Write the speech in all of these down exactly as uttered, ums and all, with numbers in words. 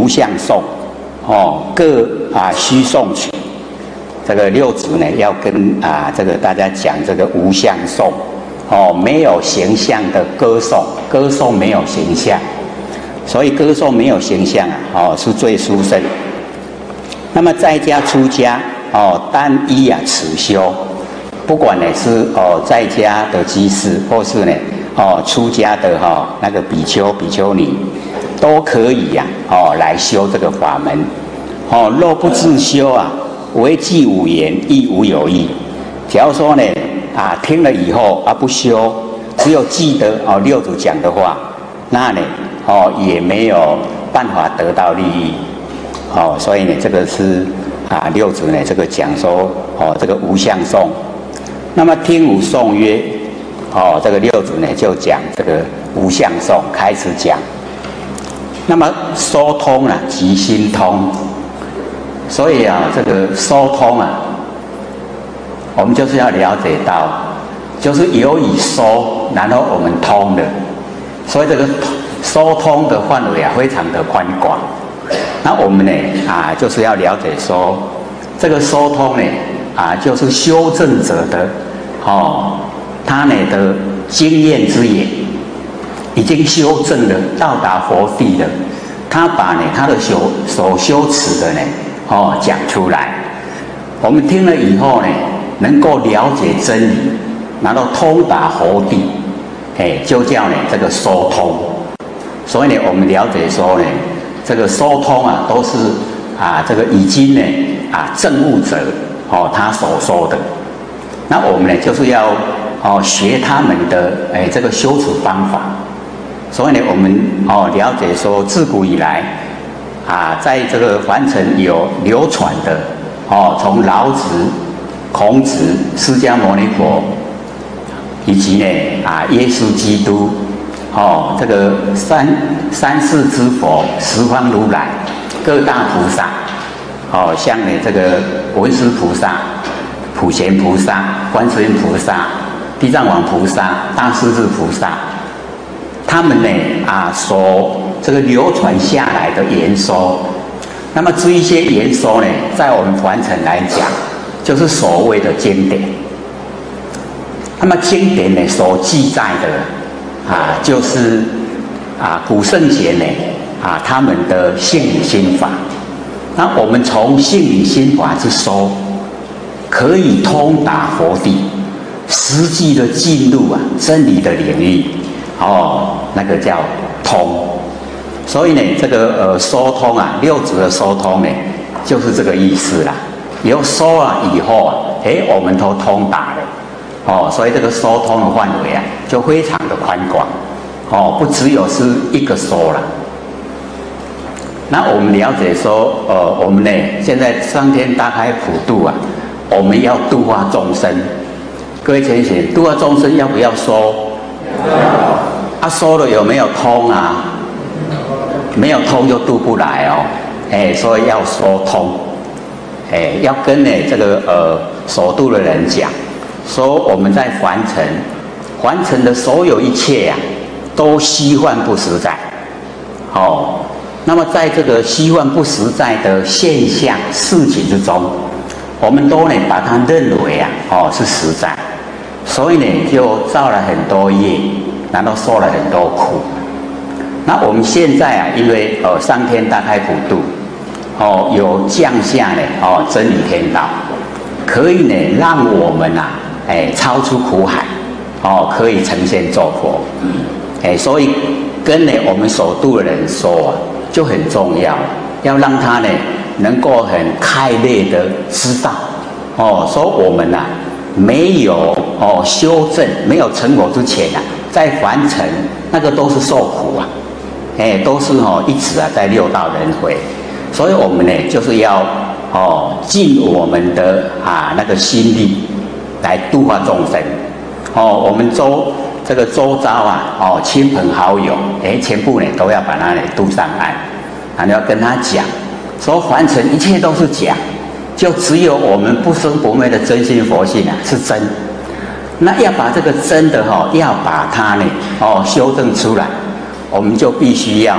相颂，哦，各啊须颂曲。这个六祖呢，要跟啊这个大家讲这个无相颂，哦，没有形象的歌颂，歌颂没有形象，所以歌颂没有形象啊，哦是最殊胜。那么在家出家，哦单一啊持修，不管呢是哦在家的居士，或是呢哦出家的哈、哦、那个比丘比丘尼，都可以呀、啊、哦来修这个法门，哦若不自修啊。唯记五言，亦无有益。假如说呢，啊，听了以后啊不修，只有记得哦六祖讲的话，那呢，哦也没有办法得到利益。哦，所以呢，这个是啊六祖呢这个讲说哦这个无相颂。那么听无颂曰，哦这个六祖呢就讲这个无相颂，开始讲。那么说通了、啊，即心通。所以啊，这个说通啊，我们就是要了解到，就是由于说，然后我们通的，所以这个说通的范围啊，非常的宽广。那我们呢啊，就是要了解说，这个说通呢啊，就是修正者的哦，他呢的经验之言，已经修正了，到达佛地了，他把呢他的修所修持的呢。哦，讲出来，我们听了以后呢，能够了解真理，然后通达佛地，哎，就叫呢这个说通。所以呢，我们了解说呢，这个说通啊，都是啊这个已经呢啊证悟者哦他所说的。那我们呢就是要哦学他们的哎这个修持方法。所以呢，我们哦了解说，自古以来。啊，在这个凡尘有流传的哦，从老子、孔子、释迦牟尼佛，以及呢啊耶稣基督，哦这个三三世之佛、十方如来、各大菩萨，哦像呢这个文殊菩萨、普贤菩萨、观世音菩萨、地藏王菩萨、大势至菩萨，他们呢啊所。这个流传下来的言说，那么这一些言说呢，在我们凡尘来讲，就是所谓的经典。那么经典呢所记载的啊，就是啊古圣贤呢啊他们的性理心法。那我们从性理心法之说，可以通达佛地，实际的进入啊真理的领域，哦，那个叫通。所以呢，这个呃说通啊，六祖的说通呢，就是这个意思啦。有说了以后啊，哎，我们都通达了，哦，所以这个说通的范围啊，就非常的宽广，哦，不只有是一个说了。那我们了解说，呃，我们呢现在上天大开普度啊，我们要度化众生。各位浅显，度化众生要不要说？啊，说了有没有通啊？没有通就渡不来哦，哎，所以要说通，哎，要跟呢这个呃所度的人讲，说我们在凡尘，凡尘的所有一切呀、啊，都虚幻不实在，哦，那么在这个虚幻不实在的现象事情之中，我们都呢把它认为啊，哦是实在，所以呢就造了很多业，然后受了很多苦。那我们现在啊，因为呃上天大开普度，哦有降下呢哦真理天道，可以呢让我们啊哎超出苦海，哦可以成仙做佛，哎所以跟呢我们所度的人说啊就很重要，要让他呢能够很开烈的知道，哦说我们啊没有哦修正没有成佛之前啊，在凡尘那个都是受苦啊。哎，都是哦，一直啊在六道轮回，所以我们呢就是要哦尽我们的啊那个心力来度化众生，哦，我们周这个周遭啊哦亲朋好友，哎，全部呢都要把他呢渡上岸，然后要跟他讲，说凡尘一切都是假，就只有我们不生不灭的真心佛性啊是真，那要把这个真的哈、哦，要把它呢哦修正出来。我们就必须要呢，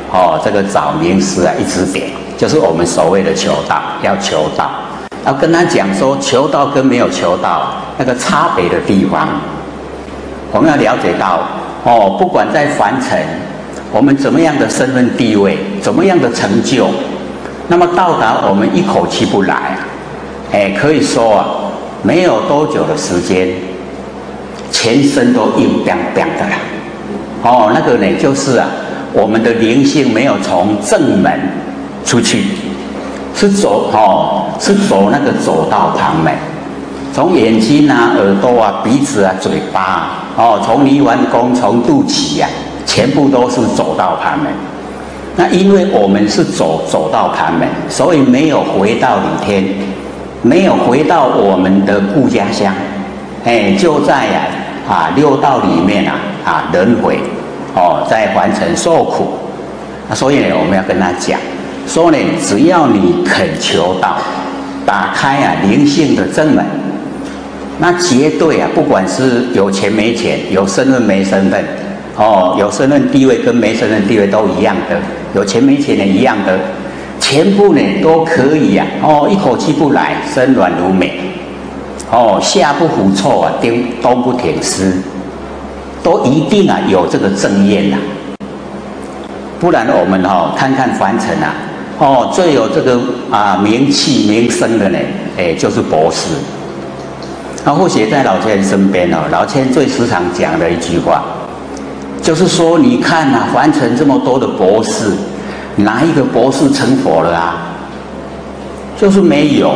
哦，这个找名师啊，一指点，就是我们所谓的求道，要求道，要跟他讲说，求道跟没有求道那个差别的地方，我们要了解到哦，不管在凡尘，我们怎么样的身份地位，怎么样的成就，那么到达我们一口气不来啊，哎，可以说啊，没有多久的时间，全身都硬邦邦的啦。哦，那个呢，就是啊，我们的灵性没有从正门出去，是走哦，是走那个走道旁门，从眼睛啊、耳朵啊、鼻子啊、嘴巴啊，哦，从泥丸宫、从肚脐啊，全部都是走道旁门。那因为我们是走走道旁门，所以没有回到里天，没有回到我们的故家乡，哎，就在呀啊, 啊六道里面啊啊轮回，哦，在凡尘受苦。那所以呢，我们要跟他讲说呢，只要你肯求道，打开啊灵性的正门，那绝对啊，不管是有钱没钱，有身份没身份，哦，有身份地位跟没身份地位都一样的，有钱没钱的一样的，全部呢都可以啊，哦，一口气不来，身软如美，哦，下不腐臭啊，丁冬不舔丝，都一定啊有这个正业呐、啊。不然我们哦看看凡尘啊，哦最有这个啊名气名声的呢，哎就是博士。那或许在老千身边哦，老千最时常讲的一句话，就是说你看啊，凡尘这么多的博士，哪一个博士成佛了啊？就是没有。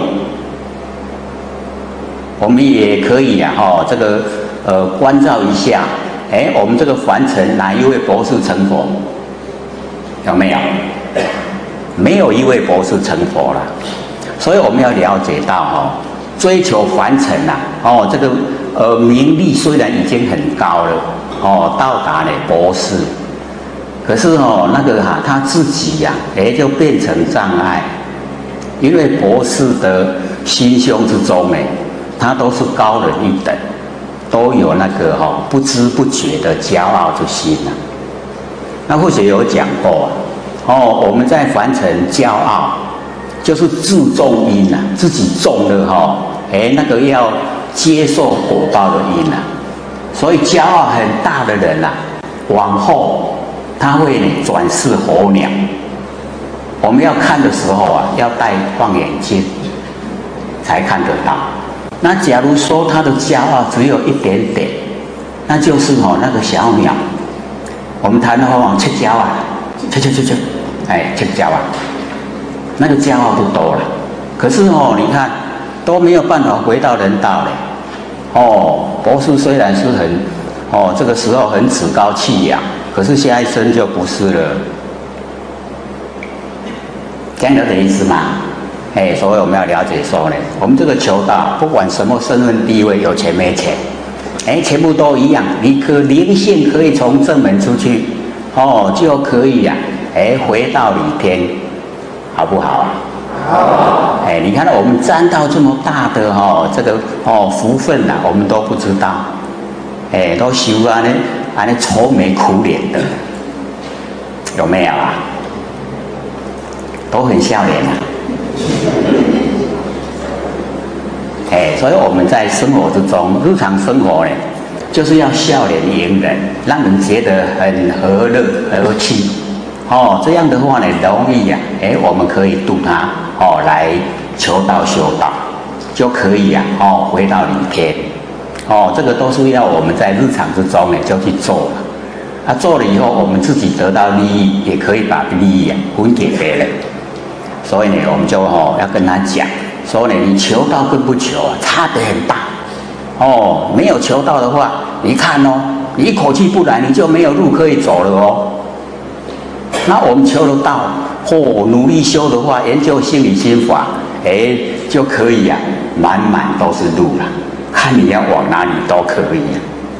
我们也可以啊，哦这个呃关照一下，哎，我们这个凡尘哪一位博士成佛？有没有？没有一位博士成佛了，所以我们要了解到哦，追求凡尘呐、啊，哦，这个呃名利虽然已经很高了，哦，到达了博士，可是哦那个哈、啊、他自己呀、啊，哎就变成障碍，因为博士的心胸之中呢，他都是高人一等，都有那个哈、哦、不知不觉的骄傲之心呐、啊。那或许有讲过哦，我们在凡尘骄傲，就是自种因呐、啊，自己种的哈、哦，哎，那个要接受果报的因呐、啊，所以骄傲很大的人呐、啊，往后他会呢转世候鸟。我们要看的时候啊，要戴望远镜才看得到。那假如说他的骄傲只有一点点，那就是哦那个小鸟。我们台湾话往切跤啊，切切切切，哎，切跤啊，那个骄傲就多了。可是哦，你看都没有办法回到人道嘞。哦，博士虽然是很，哦，这个时候很趾高气扬，可是下一生就不是了。这样的意思嘛？哎，所以我们要了解说呢，我们这个求道，不管什么身份地位，有钱没钱。哎，全部都一样，你可灵性可以从正门出去，哦，就可以呀、啊，哎，回到里天，好不好啊？好。哎，你看我们沾到这么大的哈、哦，这个哦福分呐、啊，我们都不知道，哎，都修啊那啊那愁眉苦脸的，有没有啊？都很笑脸啊。哎，所以我们在生活之中，日常生活呢，就是要笑脸迎人，让人觉得很和乐和气。哦，这样的话呢，容易呀、啊，哎，我们可以度他哦来求道修道，就可以呀、啊，哦回到里天。哦，这个都是要我们在日常之中呢就去做了。啊，做了以后，我们自己得到利益，也可以把利益啊分给别人。所以呢，我们就哦要跟他讲。说呢，你求道跟不求啊，差别很大。哦，没有求道的话，你看哦，你一口气不来，你就没有路可以走了哦。那我们求得道，哦，努力修的话，研究心理心法，哎，就可以啊，满满都是路了。看你要往哪里都可以啊。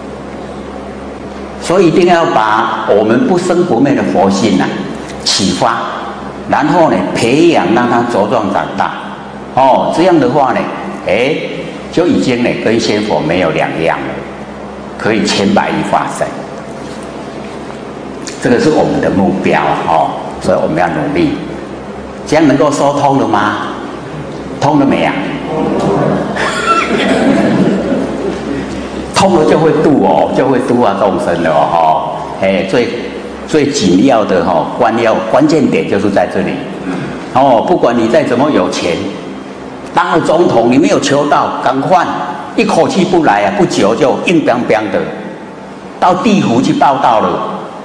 所以一定要把我们不生不灭的佛性啊启发，然后呢培养，让它茁壮长大。哦，这样的话呢，哎，就已经呢跟仙佛没有两样了，可以千百亿化身。这个是我们的目标哦。 所以我们要努力，这样能够说通了吗？通了没啊？通了就会度哦，就会度化众生了哦。哎，最最紧要的哈、哦、关要关键点就是在这里。哦，不管你再怎么有钱，当了总统你没有求到，赶快一口气不来啊，不久就硬邦邦的到地府去报道了。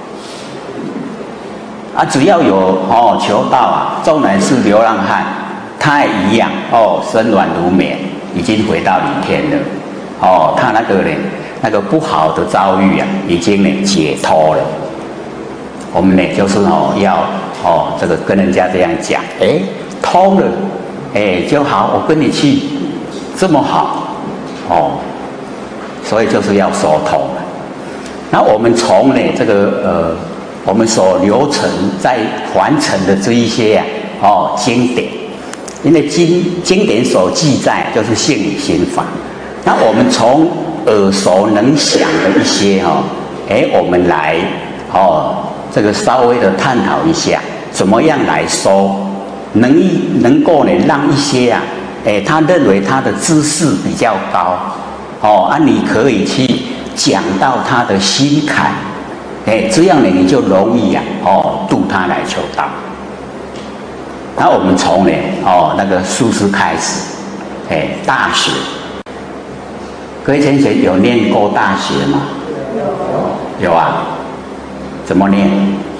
啊，只要有哦求到啊，纵然是流浪汉，他也一样哦，身软如绵，已经回到李天了。哦，他那个呢，那个不好的遭遇啊，已经呢解脱了。我们呢就是哦要哦这个跟人家这样讲，哎通了，哎就好，我跟你去，这么好，哦，所以就是要说通了。那我们从呢这个呃我们所流程在传承的这一些啊哦经典，因为经经典所记载就是性理心法。那我们从耳熟能详的一些哈、哦，哎，我们来哦，这个稍微的探讨一下，怎么样来说，能能够呢让一些啊，哎，他认为他的知识比较高，哦，啊，你可以去讲到他的心坎，哎，这样呢你就容易啊，哦，度他来求道。那我们从呢，哦，那个术士开始，哎，大学。各位同学有念过大学吗？有啊，怎么念？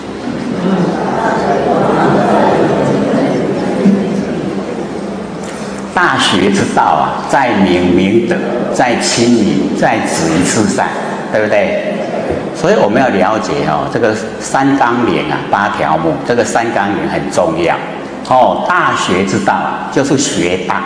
大学之道啊，在明明德，在亲民，在止于至善，对不对？所以我们要了解哦，这个三纲领啊，八条目，这个三纲领很重要哦。大学之道啊，就是学大。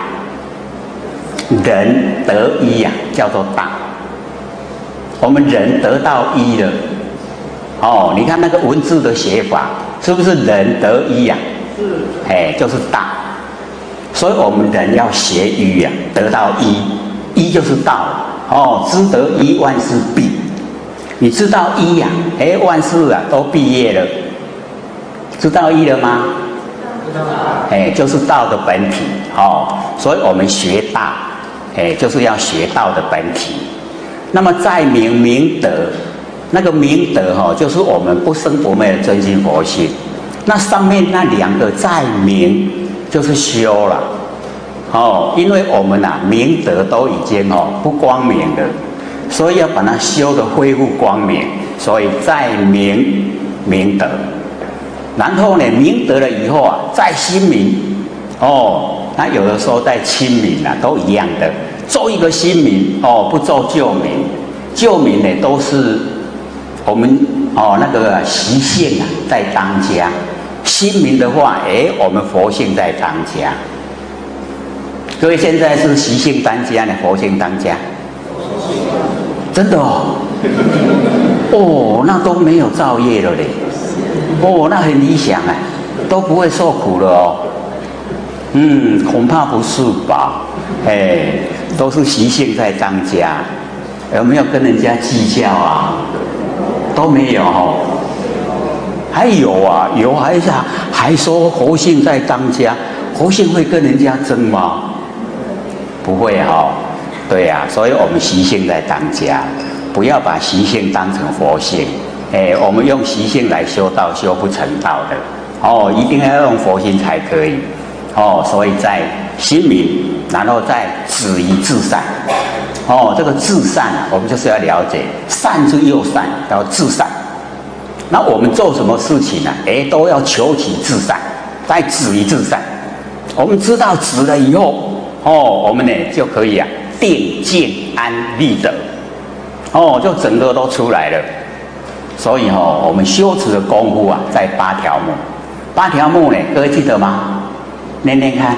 人得一呀、啊，叫做大。我们人得到一了，哦，你看那个文字的写法，是不是人得一呀、啊？是，哎，就是大。所以我们人要学一呀、啊，得到一，一就是道。哦，知得一，万事毕。你知道一呀、啊，哎，万事啊都毕业了。知道一了吗？知道。哎，就是道的本体。哦，所以我们学大。哎，就是要学道的本体。那么在明明德，那个明德哈、哦，就是我们不生不灭的真心佛性。那上面那两个在明，就是修了。哦，因为我们啊明德都已经哦不光明了，所以要把它修的恢复光明。所以在明明德，然后呢明德了以后啊，在心明。哦。那有的时候在亲民啊，都一样的，做一个新民哦，不做旧民。旧民呢，都是我们哦那个习性啊在当家。新民的话，哎，我们佛性在当家。各位现在是习性当家呢，佛性当家？真的哦，哦，那都没有造业了嘞，哦，那很理想啊，都不会受苦了哦。嗯，恐怕不是吧？哎，都是习性在当家，有没有跟人家计较啊？都没有哦。还有啊，有还是还说佛性在当家，佛性会跟人家争吗？不会哈、哦。对呀、啊，所以我们习性在当家，不要把习性当成佛性。哎，我们用习性来修道，修不成道的。哦，一定要用佛性才可以。哦，所以在心明，然后再止于至善。哦，这个至善啊，我们就是要了解善之又善，要至善。那我们做什么事情呢、啊？哎，都要求其至善，再止于至善。我们知道止了以后，哦，我们呢就可以啊定静安立德。哦，就整个都出来了。所以哦，我们修持的功夫啊，在八条目。八条目呢，各位记得吗？念念看。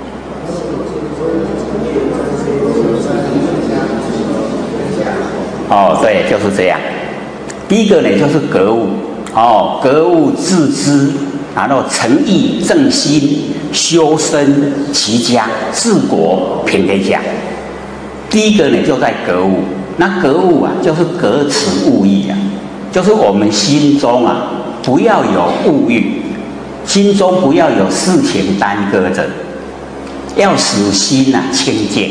哦，对，就是这样。第一个呢，就是格物。哦，格物致知，然后诚意正心，修身齐家，治国平天下。第一个呢，就在格物。那格物啊，就是格此物意啊，就是我们心中啊，不要有物欲。 心中不要有事情耽搁着，要使心啊清净。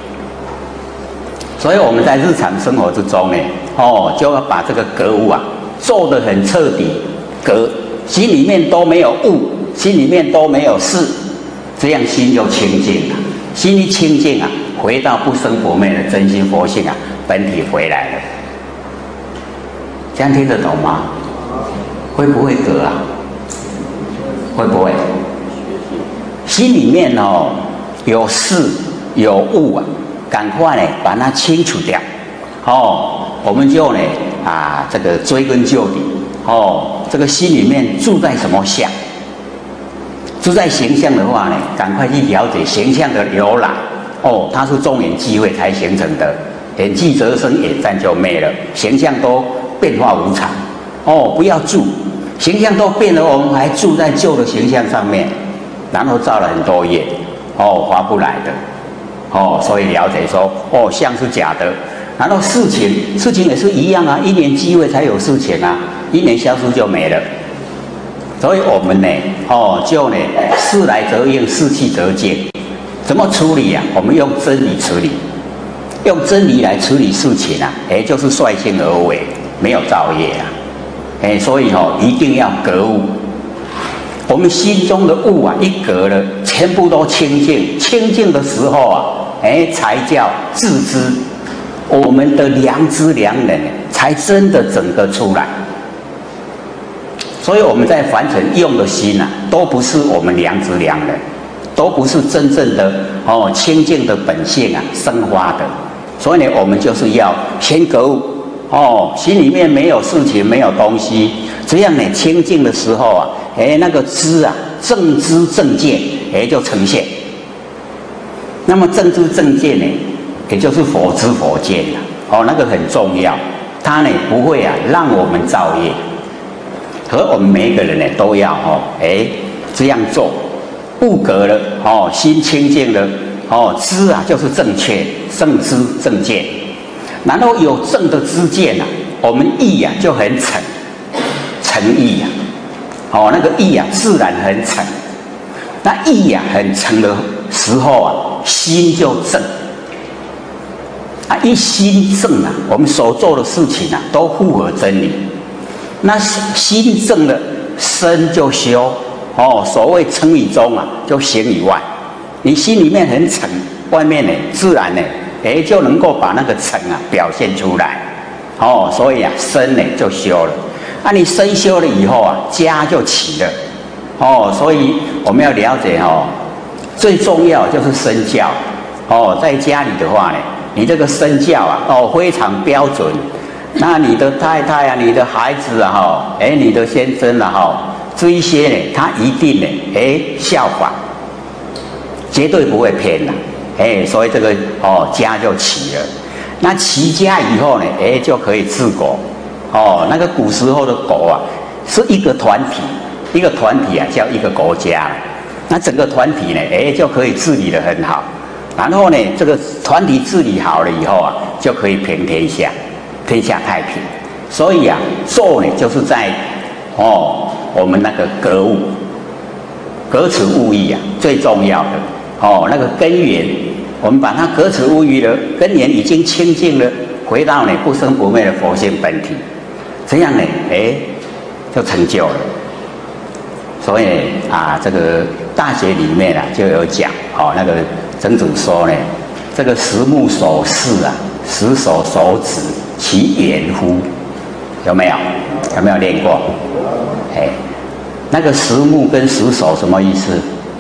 所以我们在日常生活之中呢，哦，就要把这个格物啊做得很彻底，格心里面都没有物，心里面都没有事，这样心就清净了。心一清净啊，回到不生不灭的真心佛性啊，本体回来了。这样听得懂吗？会不会格啊？会不会？心里面哦有事有物啊，赶快呢把它清除掉。哦，我们就呢啊这个追根究底。哦，这个心里面住在什么相？住在形象的话呢，赶快去了解形象的由来。哦，它是众缘际会才形成的，眼即则生，眼暂就灭了，形象都变化无常。哦，不要住，形象都变了，我们还住在旧的形象上面，然后造了很多业，哦，划不来的。哦，所以了解说，哦，相是假的。然后事情，事情也是一样啊，一年机会才有事情啊，一年消失就没了。所以我们呢，哦，就呢，事来则应，事去则静。怎么处理啊？我们用真理处理，用真理来处理事情啊，哎，就是率性而为，没有造业啊。哎，所以哦，一定要格物。我们心中的物啊，一格了，全部都清净。清净的时候啊，哎，才叫自知。我们的良知良能才真的整个出来。所以我们在凡尘用的心啊，都不是我们良知良能，都不是真正的哦清净的本性啊生发的。所以呢，我们就是要先格物哦，心里面没有事情，没有东西，这样呢清净的时候啊，哎那个知啊正知正见哎就呈现。那么正知正见呢，也就是佛知佛见了哦，那个很重要，它呢不会啊让我们造业。和我们每一个人呢都要哦，哎这样做，物格了哦，心清净了哦，知啊就是正确，正知正见，然后有正的知见啊，我们意啊就很诚，诚意啊，哦那个意啊自然很诚，那意啊很诚的时候啊，心就正，啊一心正啊，我们所做的事情啊都符合真理。那心正了，身就修哦。所谓诚以中啊，就行以外。你心里面很诚，外面呢自然呢，哎就能够把那个诚啊表现出来哦。所以啊，身呢就修了。那、啊、你身修了以后啊，家就起了哦。所以我们要了解哦，最重要就是身教哦。在家里的话呢，你这个身教啊哦非常标准。那你的太太啊，你的孩子啊，哈，哎，你的先生啊，哈，这一些呢，他一定呢，哎，效仿，绝对不会偏的，哎，所以这个哦，家就齐了。那齐家以后呢，哎，就可以治国，哦，那个古时候的国啊，是一个团体，一个团体啊，叫一个国家。那整个团体呢，哎，就可以治理得很好。然后呢，这个团体治理好了以后啊，就可以平天下。天下太平，所以啊，做呢就是在哦，我们那个格物，格此物义啊，最重要的哦，那个根源，我们把它格此物义了，根源已经清净了，回到呢不生不灭的佛性本体，这样呢，哎，就成就了。所以啊，这个大学里面啊就有讲哦，那个曾祖说呢，这个十目所视啊，十手所指。其缘乎？有没有？有没有练过？哎，那个十目跟十手什么意思？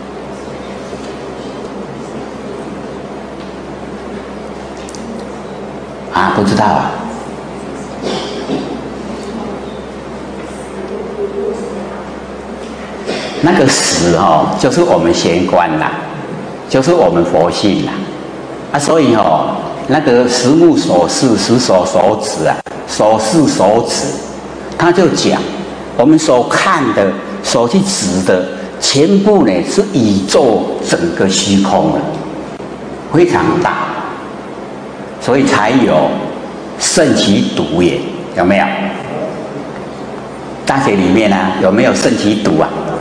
啊，不知道啊。那个十哦，就是我们玄关啦，就是我们佛性啦。啊，所以哦。那个十目所视，十手所指啊，所视所指，他就讲，我们所看的、所去指的，全部呢是宇宙整个虚空了，非常大，所以才有圣其独也，有没有？大学里面呢、啊、有没有圣其独啊？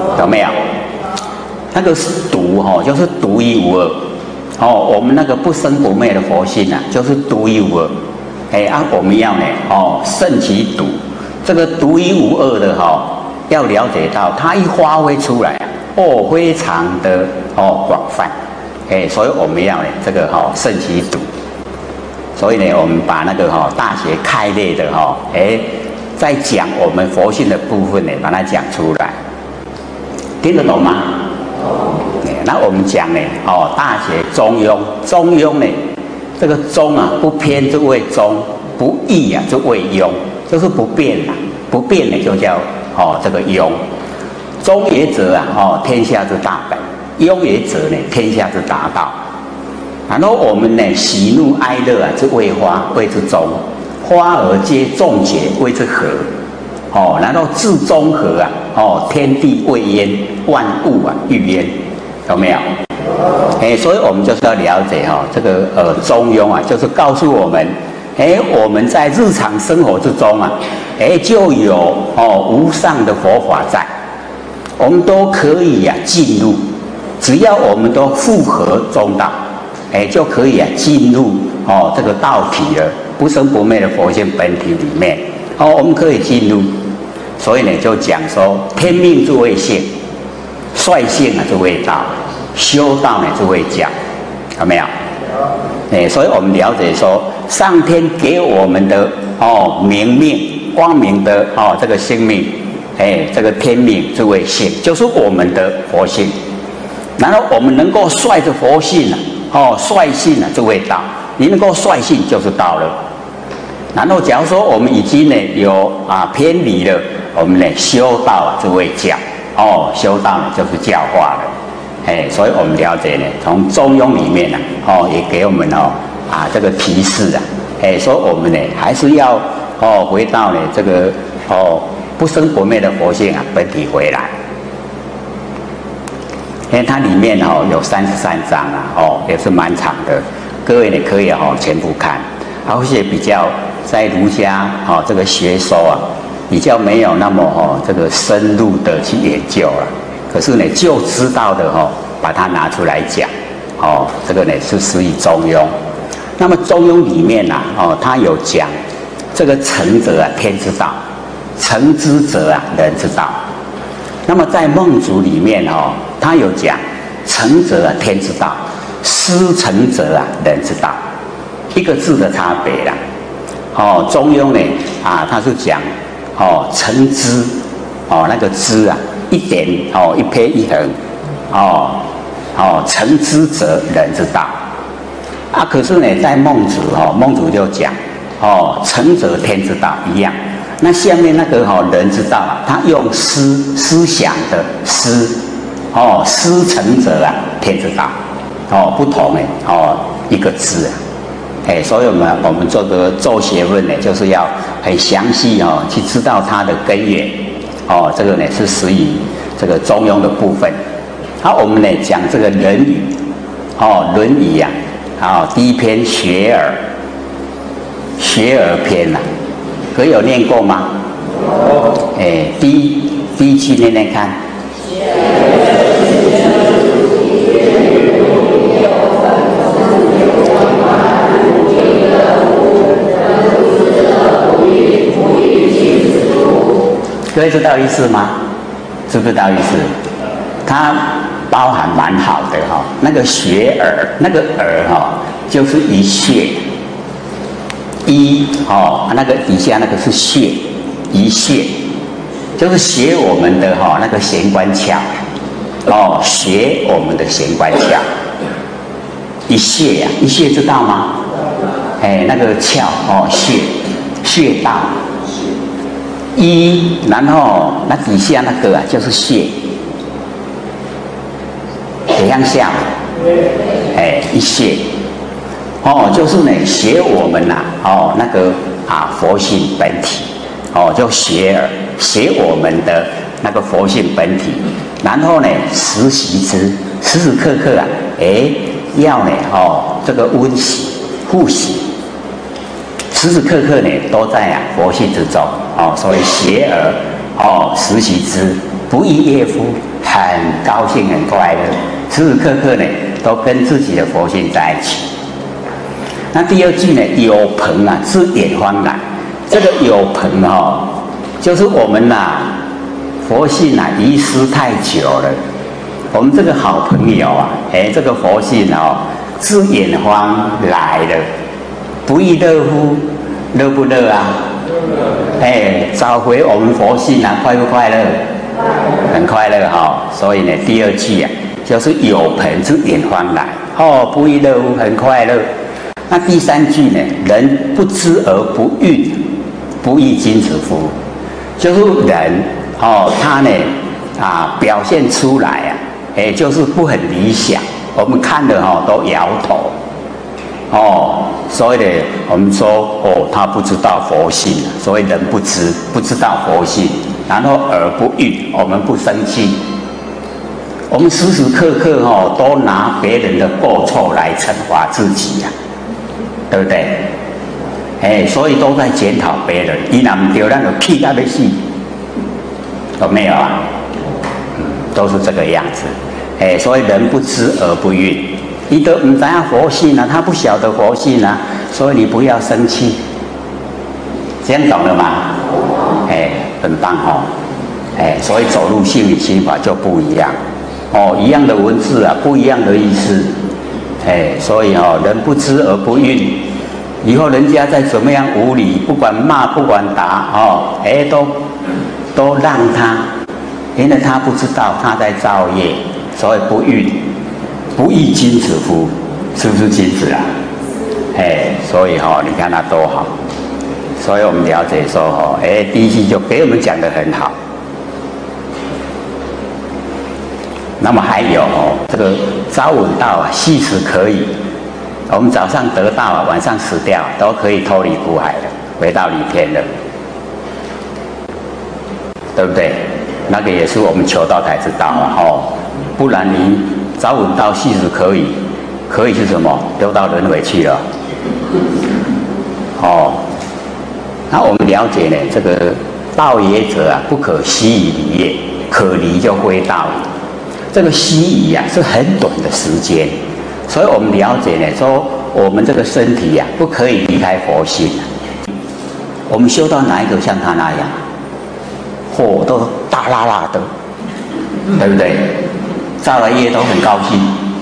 有没有？那个是独哈、哦，就是独一无二。哦，我们那个不生不灭的佛性啊，就是独一无二。哎啊，我们要呢，哦，胜其独，这个独一无二的哈、哦，要了解到它一发挥出来啊，哦，非常的哦广泛。哎，所以我们要呢，这个哈、哦、胜其独。所以呢，我们把那个哈、哦、大学开列的哈、哦，哎，在讲我们佛性的部分呢，把它讲出来，听得懂吗？那我们讲呢，哦，大学中庸，中庸呢，这个中啊，不偏就为中，不异啊就为庸，就是不变啦，不变呢就叫哦这个庸。中也者啊，哦天下之大本；庸也者呢，天下之大道。然后我们呢，喜怒哀乐啊，之谓花，谓之中；花儿皆众结，谓之和。哦，然后至中和啊，哦天地未焉，万物啊欲焉。有没有？哎，所以我们就是要了解哈、哦，这个呃中庸啊，就是告诉我们，哎，我们在日常生活之中啊，哎，就有哦无上的佛法在，我们都可以呀、啊、进入，只要我们都符合中道，哎，就可以啊进入哦这个道体了，不生不灭的佛性本体里面，哦，我们可以进入，所以呢就讲说天命之谓性。率性啊，就为道；修道呢，就为教，有没有？哎，所以我们了解说，上天给我们的哦明命、光明的哦这个性命，哎，这个天命之谓性，就是我们的佛性。然后我们能够率着佛性啊，哦率性啊，就为道。你能够率性，就是道了。然后假如说我们已经呢有啊偏离了，我们呢修道啊，就为教。哦，修道呢就是教化了，哎，所以我们了解呢，从中庸里面呢、啊，哦，也给我们哦啊这个提示啊，哎，说我们呢还是要哦回到呢这个哦不生不灭的佛性啊本体回来，因为它里面哦有三十三章啊，哦也是蛮长的，各位呢可以哦全部看，而且比较在儒家哦这个学说啊。比较没有那么哦，这个深入的去研究了。可是呢，就知道的哦，把它拿出来讲，哦，这个呢是属于中庸。那么中庸里面呐、啊，哦，它有讲这个成者啊，天之道；成之者啊，人之道。那么在孟子里面哦，它有讲成者啊，天之道；失成者啊，人之道。一个字的差别啦。哦，中庸呢啊，它是讲。哦，成之，哦，那个之啊，一点哦，一撇一横，哦，哦，成之者人之道，啊，可是呢，在孟子哦，孟子就讲，哦，成者天之道一样，那下面那个哦，人之道啊，他用思思想的思，哦，思成者啊，天之道，哦，不同哎，哦，一个字啊。哎，所以我们我们做个做学问呢，就是要很详细哦，去知道它的根源。哦，这个呢是属于这个中庸的部分。好，我们呢讲这个《论语》，哦，《论语》呀，哦，第一篇《学而》，学而篇呐、啊，各位有念过吗？有。哎，第一第一句念念看。各位知道意思吗？知不知道意思？它包含蛮好的哈、哦。那个学而，那个而哈、哦，就是一穴，一哦，那个底下那个是穴，一穴，就是学我们的哈、哦、那个玄关窍，哦，学我们的玄关窍，一穴呀、啊，一穴知道吗？哎，那个窍哦，穴，穴道。一，然后那底下那个啊，就是穴，怎样像？哎，一穴，哦，就是呢，学我们呐、啊，哦，那个啊，佛性本体，哦，就学而学我们的那个佛性本体，然后呢，实习之，时时刻刻啊，哎，要呢，哦，这个温习、复习。时时刻刻呢都在啊佛性之中哦，所以学而哦实习之，不亦乐乎？ 很高兴、很快乐，时时刻刻呢都跟自己的佛性在一起。那第二句呢，有朋啊，自远方来。这个有朋哦，就是我们呐、啊，佛性啊遗失太久了。我们这个好朋友啊，哎，这个佛性哦，自远方来了，不亦乐乎？乐不乐啊？哎，找回我们佛性啊，快不快乐？很快乐哈、哦。所以呢，第二句啊，就是有朋自远方来，哦，不亦乐乎，很快乐。那第三句呢，人不知而不愠，不亦矜持乎？就是人哦，他呢啊表现出来啊，哎，就是不很理想，我们看了哈、哦、都摇头。哦，所以呢，我们说哦，他不知道佛性，所以人不知，不知道佛性，然后而不愠，我们不生气，我们时时刻刻哦都拿别人的过错来惩罚自己呀、啊，对不对？哎，所以都在检讨别人，伊若唔对，咱就气到要死，有没有啊？嗯，都是这个样子。哎，所以人不知而不愠。你都唔知道佛性啊，他不晓得佛性啊，所以你不要生气，这样懂了吗？哎，很棒哦，哎，所以走入心理心法就不一样哦，一样的文字啊，不一样的意思，哎，所以哦，人不知而不愠，以后人家再怎么样无理，不管骂不管打哦，哎，都都让他，因为他不知道他在造业，所以不愠。不亦矜持乎？是不是矜持啊？哎，所以哈、哦，你看他多好。所以我们了解说哈，哎，第一句就给我们讲得很好。那么还有哦，这个朝闻道啊，夕死可以。我们早上得道啊，晚上死掉都可以脱离苦海了，回到离天了，对不对？那个也是我们求道才知道啊，哦，不然你。早闻道，夕死可以，可以是什么？丢到轮回去了。哦，那我们了解呢，这个道也者啊，不可悉以离也，可离就非道。这个悉以啊，是很短的时间，所以我们了解呢，说我们这个身体呀、啊，不可以离开佛性、啊。我们修到哪一个像他那样，火、哦、都大辣辣的，对不对？造了业都很高兴，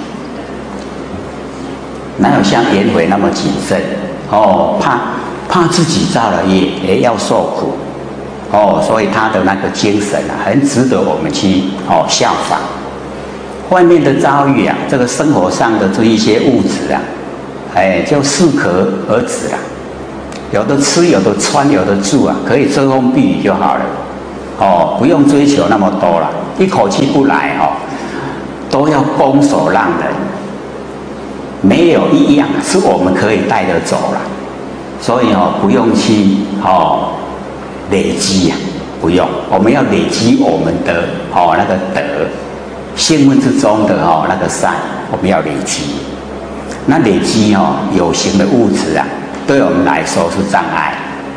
哪有像颜回那么谨慎？哦，怕怕自己造了业，也要受苦。哦，所以他的那个精神啊，很值得我们去哦效仿。外面的遭遇啊，这个生活上的这一些物质啊，哎，就适可而止了。有的吃，有的穿，有的住啊，可以遮风避雨就好了。哦，不用追求那么多了，一口气不来哦。都要拱手让人，没有一样是我们可以带得走了，所以哦，不用去哦累积呀、啊，不用，我们要累积我们的哦那个德，性命之中的哦那个善，我们要累积。那累积哦有形的物质啊，对我们来说是障碍。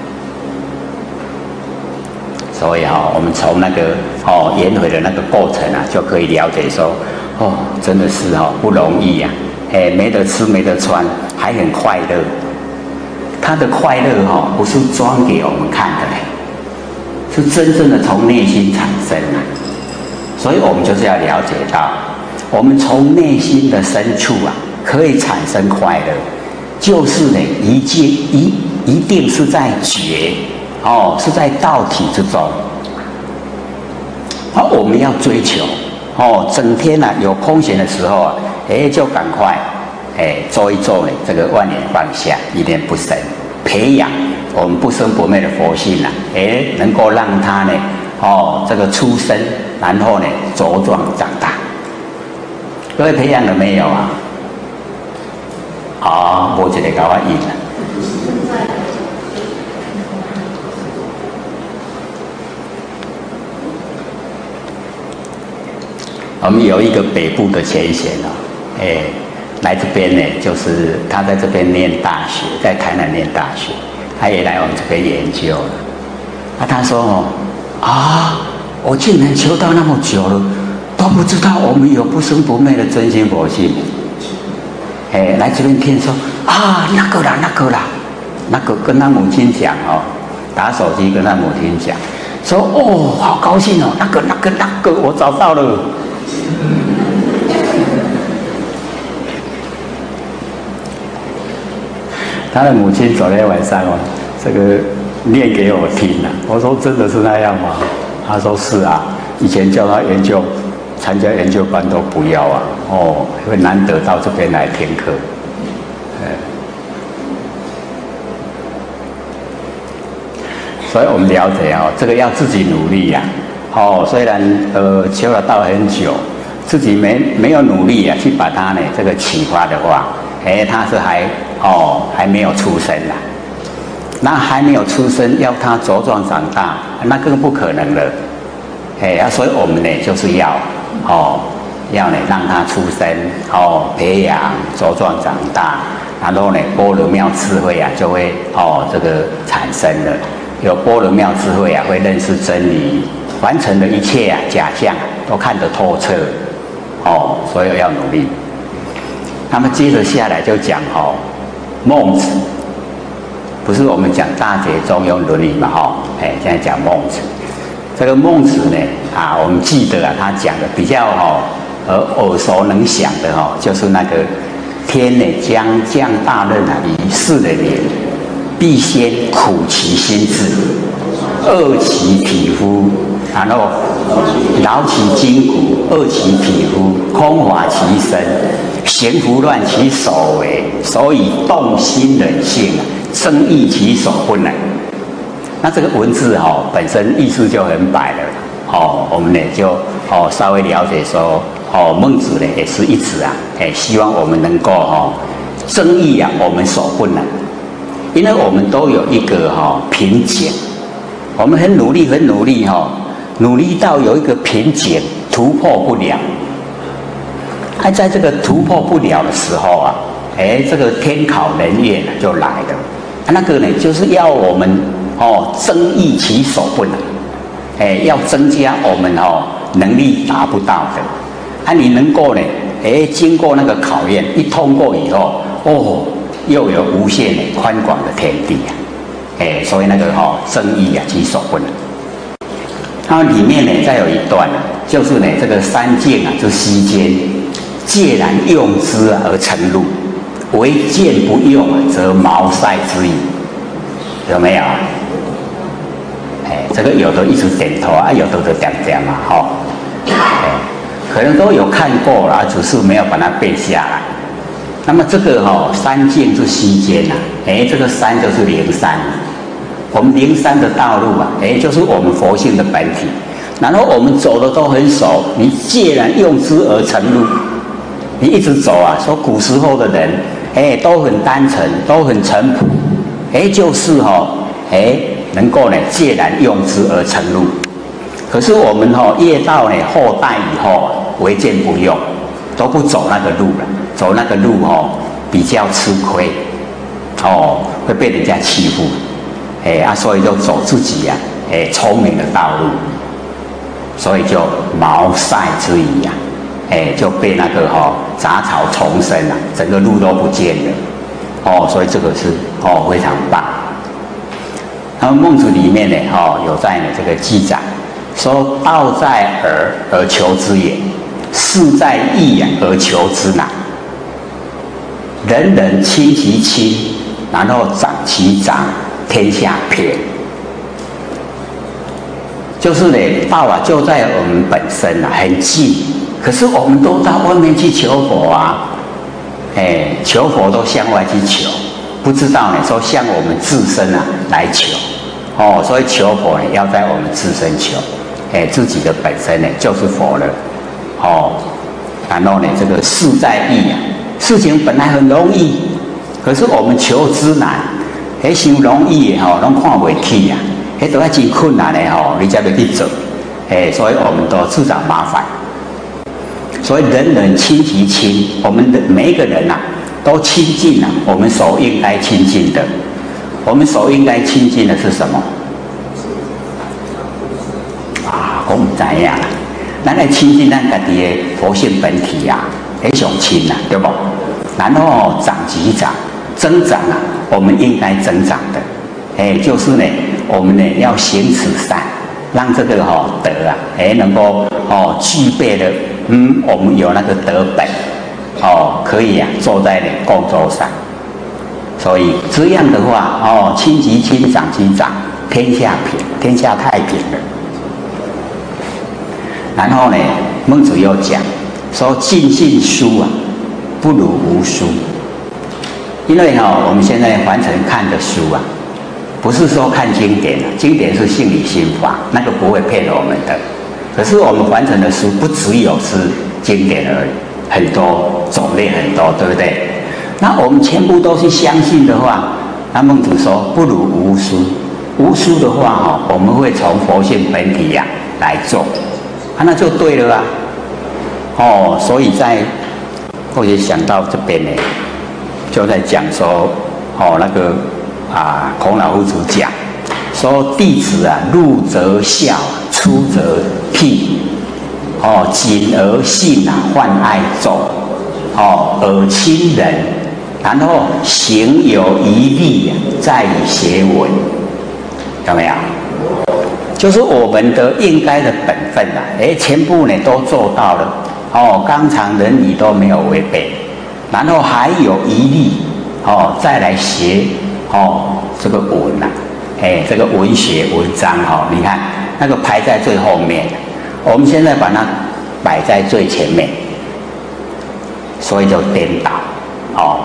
所以哈、哦，我们从那个哦颜回的那个过程啊，就可以了解说。哦，真的是哦不容易呀、啊，哎，没得吃没得穿，还很快乐。他的快乐哈、哦，不是装给我们看的嘞，是真正的从内心产生啊。所以我们就是要了解到，我们从内心的深处啊，可以产生快乐，就是呢，一切一一定是在觉哦，是在道体之中。而、哦、我们要追求。哦，整天啊有空闲的时候啊，哎就赶快哎做一做呢，这个万念放下，一念不生，培养我们不生不灭的佛性啊，哎能够让它呢哦这个出生，然后呢茁壮长大。各位培养了没有啊？好、哦，无一个搞我应了。我们有一个北部的前贤哦，哎，来这边呢，就是他在这边念大学，在台南念大学，他也来我们这边研究了。啊，他说哦，啊，我竟然修道那么久了， 都不知道我们有不生不灭的真心佛性。哎，来这边听说啊，那个啦，那个啦，那个跟他母亲讲哦，打手机跟他母亲讲，说哦，好高兴哦，那个那个那个我找到了。他的母亲昨天晚上哦，这个念给我听了。我说真的是那样吗？他说是啊，以前叫他研究。参加研究班都不要啊！哦，会难得到这边来听课，哎，所以我们了解哦，这个要自己努力呀、啊。哦，虽然呃求了道很久，自己没没有努力啊，去把它呢这个启发的话，哎，他是还哦还没有出生啦。那还没有出生，要他茁壮长大，那更不可能了。哎啊，所以我们呢就是要。哦，要呢让他出生，哦，培养茁壮长大，然后呢般若妙智慧啊就会哦这个产生了，有般若妙智慧啊会认识真理，完成的一切啊假象都看得透彻，哦，所以要努力。那么接着下来就讲哦，孟子，不是我们讲大学中庸伦理嘛，哈、哦，哎，现在讲孟子。这个孟子呢，啊，我们记得啊，他讲的比较哈、哦，呃，耳熟能详的哈、哦，就是那个天呢将降大任啊，以世人也，必先苦其心志，饿其体肤，然后劳其筋骨，饿其皮肤，空乏其身，咸胡乱其所为，所以动心忍性，增益其所不能。那这个文字哈、哦、本身意思就很白了，哦，我们呢就哦稍微了解说，哦孟子呢也是一直啊，哎希望我们能够哈、哦、增益啊我们所不能，因为我们都有一个哈、哦、瓶颈，我们很努力很努力哈、哦，努力到有一个瓶颈突破不了，还在这个突破不了的时候啊，哎这个天考人怨就来了，那个呢就是要我们。哦，增益其所不能，哎，要增加我们哦能力达不到的，啊，你能够呢，哎，经过那个考验，一通过以后，哦，又有无限的宽广的天地啊，哎，所以那个哦，增益啊其所不能。它里面呢再有一段啊，就是呢这个三境啊之息间，借然用之而成路，唯见不用啊，则茅塞之矣。有没有？哎，这个有的一直点头啊，有的就点点嘛，哈、哦，哎，可能都有看过了，只是没有把它背下来。那么这个哈、哦、三境之息间呐，哎，这个三就是灵山，我们灵山的道路啊，哎，就是我们佛性的本体。然后我们走的都很熟，你借然用之而成路，你一直走啊，说古时候的人，哎，都很单纯，都很淳朴，哎，就是哈、哦，哎。能够呢借然用之而成路，可是我们哈、哦、越到呢后代以后啊，唯见不用，都不走那个路了，走那个路哦比较吃亏，哦会被人家欺负，哎啊所以就走自己呀、啊、哎聪明的道路，所以就茅塞之矣呀、啊，哎就被那个哈、哦、杂草丛生了、啊，整个路都不见了，哦所以这个是哦非常棒。然后孟子里面呢，哈、哦、有在呢这个记载，说道在耳而求之也，事在义而求之难。人人亲其亲，然后长其长，天下偏。就是呢，道啊就在我们本身啊，很近，可是我们都到外面去求佛啊，哎，求佛都向外去求。不知道呢，说向我们自身啊来求，哦，所以求佛呢要在我们自身求，哎，自己的本身呢就是佛了，哦，然后呢这个事在易啊，事情本来很容易，可是我们求之难，哎，想容易的吼，拢看不起啊，哎，都要真困难的吼，你才要去做，哎，所以我们都自找麻烦，所以人人亲其亲，我们的每一个人呐、啊。都亲近了、啊，我们所应该亲近的，我们所应该亲近的是什么？啊，我们怎样？ 咱来亲近咱家己的佛性本体啊，很上亲啊，对不？然后长即长，增长啊，我们应该增长的，哎，就是呢，我们呢要行此善，让这个哈、哦、德啊，哎能够哦具备的，嗯，我们有那个德本，哦，可以啊坐在呢供桌上。所以这样的话，哦，亲即亲，长即长，天下平，天下太平了。然后呢，孟子又讲说，尽信书啊，不如无书。因为哈、哦，我们现在凡尘看的书啊，不是说看经典啊，经典是性理心法，那个不会骗我们的。可是我们凡尘的书，不只有是经典而已，很多种类很多，对不对？那我们全部都是相信的话，那孟子说不如无书。无书的话哈，我们会从佛性本体呀、啊、来做，啊那就对了啊。哦，所以在我也想到这边呢，就在讲说，哦那个啊孔老夫子讲说，弟子啊入则孝，出则悌，哦谨而信啊，患爱众，哦尔亲仁。然后行有余力，在以学文，有没有？就是我们的应该的本分啦、啊，哎，全部呢都做到了，哦，纲常伦理都没有违背，然后还有余力，哦，再来学，哦，这个文呐、啊，哎，这个文学文章哈、哦，你看那个排在最后面，我们现在把它摆在最前面，所以就颠倒，哦。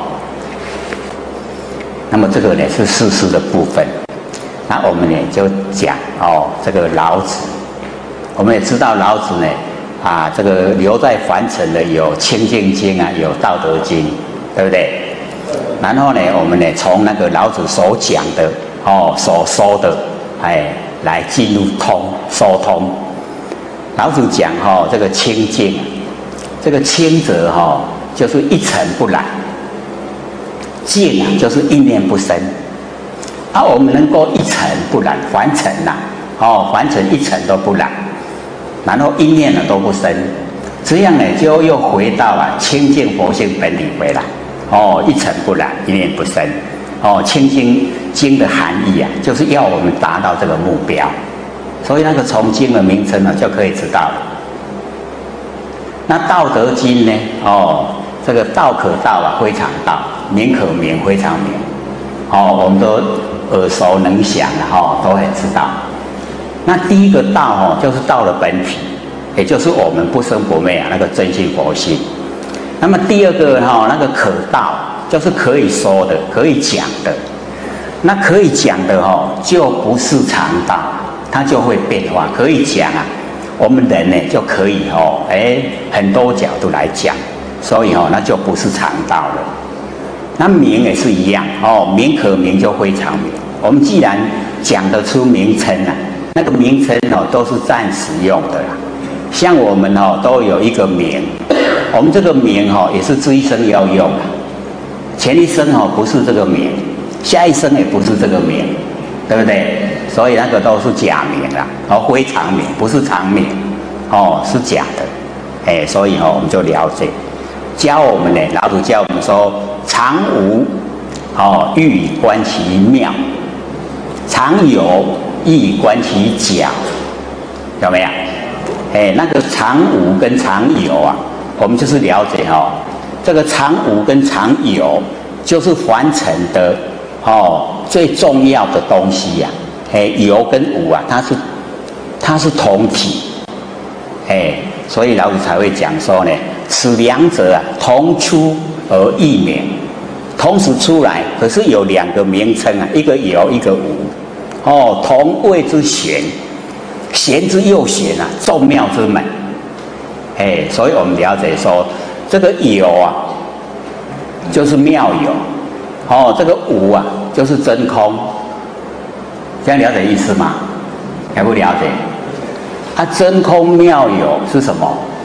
那么这个呢是事实的部分，那我们呢就讲哦，这个老子，我们也知道老子呢啊，这个留在凡尘的有《清净经》啊，有《道德经》，对不对？然后呢，我们呢从那个老子所讲的哦，所说的哎，来进入通说通。老子讲哈、哦，这个清净，这个清者哈、哦，就是一尘不染。净啊，就是一念不生。啊，我们能够一尘不染，凡尘呐、啊，哦，凡尘一尘都不染，然后一念呢都不生，这样呢就又回到啊清净佛性本体回来。哦，一尘不染，一念不生。哦，清净经的含义啊，就是要我们达到这个目标。所以那个从经的名称呢，就可以知道了。那道德经呢？哦。这个道可道啊，非常道；名可名，非常名。哦，我们都耳熟能详的哈、哦，都很知道。那第一个道哦，就是道的本体，也就是我们不生不灭啊，那个真性佛性。那么第二个哈、哦，那个可道，就是可以说的、可以讲的。那可以讲的哦，就不是常道，它就会变化。可以讲啊，我们人呢就可以哦，哎，很多角度来讲。所以哦，那就不是常道了。那名也是一样哦，名可名就非常名。我们既然讲得出名称啊，那个名称哦都是暂时用的啦。像我们哦都有一个名，我们这个名哦也是这一生要用的，前一生哦不是这个名，下一生也不是这个名，对不对？所以那个都是假名啦，哦非常名，不是常名，哦是假的。哎，所以哦我们就了解。教我们呢，老子教我们说，常无，哦，欲以观其妙；常有，欲以观其假。有没有？哎，那个常无跟常有啊，我们就是了解哦，这个常无跟常有，就是凡尘的哦最重要的东西呀、啊。哎，有跟无啊，它是它是同体。哎，所以老子才会讲说呢。此两者啊，同出而异名，同时出来，可是有两个名称啊，一个有，一个无。哦，同谓之玄，玄之又玄啊，众妙之门。哎，所以我们了解说，这个有啊，就是妙有。哦，这个无啊，就是真空。这样了解意思吗？了不了解？啊，真空妙有是什么？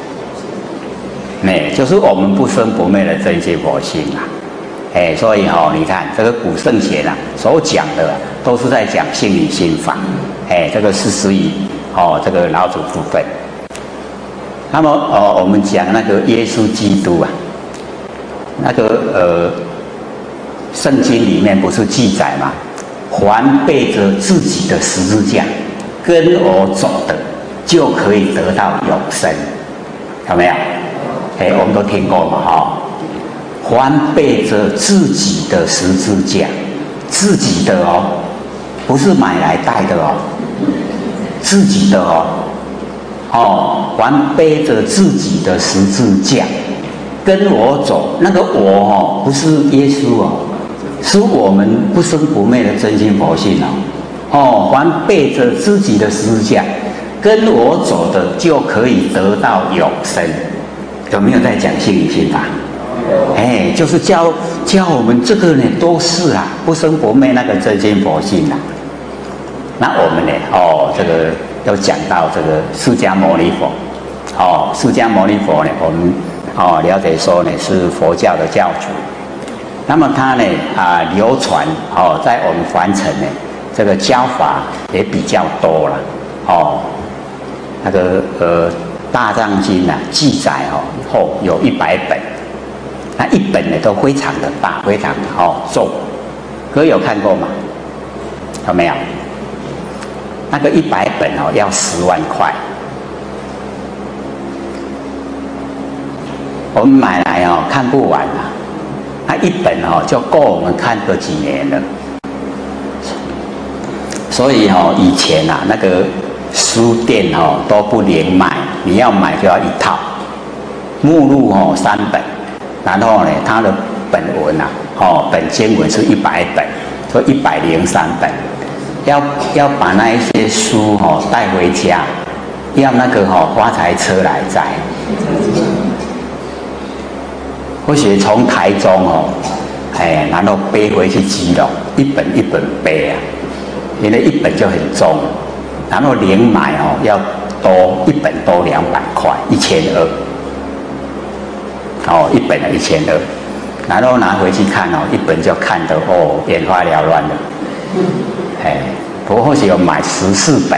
哎，就是我们不生不灭的真性佛性啊！哎，所以哦，你看这个古圣贤啊所讲的、啊，都是在讲性理心法。哎，这个是属于哦这个老祖部分。 那么哦，我们讲那个耶稣基督啊，那个呃，圣经里面不是记载吗？凡背着自己的十字架跟我走的，就可以得到永生，有没有？哎，我们都听过嘛，哈、哦。凡背着自己的十字架，自己的哦，不是买来带的哦，自己的哦。哦，凡背着自己的十字架跟我走，那个我哦，不是耶稣哦，是我们不生不灭的真心佛性哦。哦，凡背着自己的十字架跟我走的，就可以得到永生。有没有在讲心灵心法？哎，就是教教我们这个呢，都是啊，不生不灭那个真心佛性啊。那我们呢？哦，这个。有讲到这个释迦牟尼佛，哦，释迦牟尼佛呢，我们哦了解说呢是佛教的教主，那么他呢啊流传哦在我们凡尘呢这个教法也比较多了，哦，那个呃大藏经啊记载哦后有一百本，那一本呢都非常的大，非常的哦重，各位有看过吗？有没有？那个一百本哦，要十万块。我们买来哦，看不完啊。那一本哦，就够我们看个几年了。所以哦，以前啊，那个书店哦都不连卖，你要买就要一套。目录哦三本，然后呢，它的本文啊，哦本经文是一百本，所以一百零三本。要要把那一些书哈、哦、带回家，要那个哈、哦、发财车来载，或许从台中哦，哎，然后背回去基隆，一本一本背啊，因为一本就很重，然后连买哦要多一本多两百块，一千二，哦一本一千二，然后拿回去看哦，一本就看得哦眼花缭乱的。哎，不过或许有买十四本，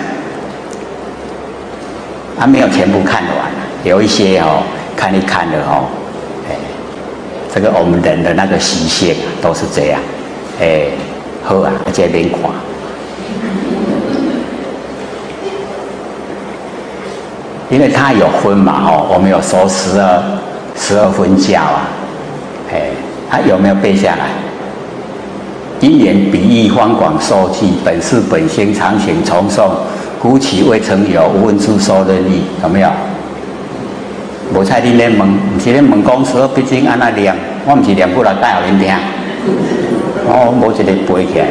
他、啊、没有全部看完，有一些哦看一看的哦，哎，这个我们人的那个习性啊都是这样，哎，好啊，而且免看，因为它有分嘛哦，我们有收十二十二分教啊，哎，他、啊、有没有背下来？因缘比喻方广受记，本是本心常行重诵，故其未曾有，无问之所任意，有没有？无猜你咧问，唔是咧问讲说毕竟安那念，我唔是念过来带互恁听，哦，无一个背起来，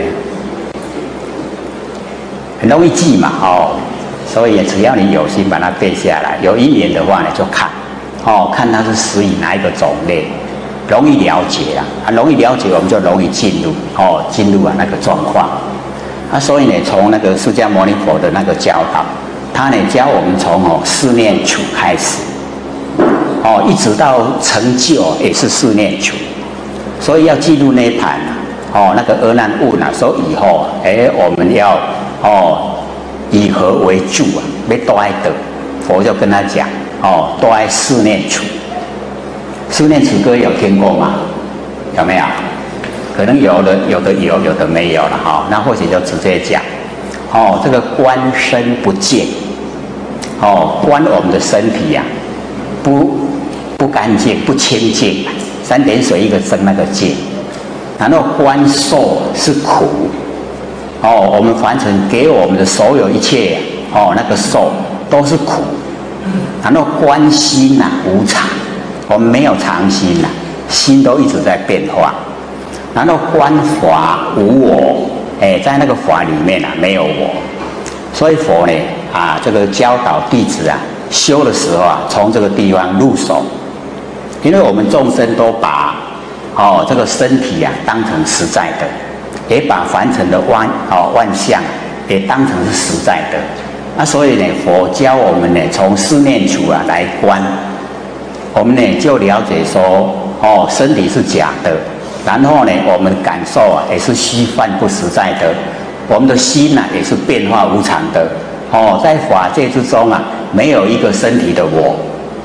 很容易记嘛，哦，所以只要你有心把它背下来，有因缘的话呢就看，哦，看它是属于哪一个种类。容易了解啊，啊，容易了解，我们就容易进入哦，进入啊那个状况啊，所以呢，从那个释迦牟尼佛的那个教导，他呢教我们从哦四念处开始，哦，一直到成就也是四念处，所以要记录涅盘啊，哦，那个阿难问啊，说以后哎，我们要哦以何为主啊？要多爱的，佛就跟他讲哦，多爱四念处。四念处各位有听过吗？有没有？可能有的有的有，有的没有了哈、哦。那或许就直接讲，哦，这个观身不净，哦，观我们的身体呀、啊，不不干净不清净，三点水一个生那个净，然后观受是苦，哦，我们凡尘给我们的所有一切，哦，那个受都是苦，然后观心呐、啊、无常。我们没有常心呐、啊，心都一直在变化。然后观法无我，哎，在那个法里面啊，没有我。所以佛呢，啊，这个教导弟子啊，修的时候啊，从这个地方入手。因为我们众生都把哦这个身体啊当成实在的，也把凡尘的万哦万象也当成是实在的。那所以呢，佛教我们呢，从四念处啊来观。我们呢就了解说，哦，身体是假的，然后呢，我们感受啊也是虚幻不实在的，我们的心呐、啊、也是变化无常的，哦，在法界之中啊，没有一个身体的我，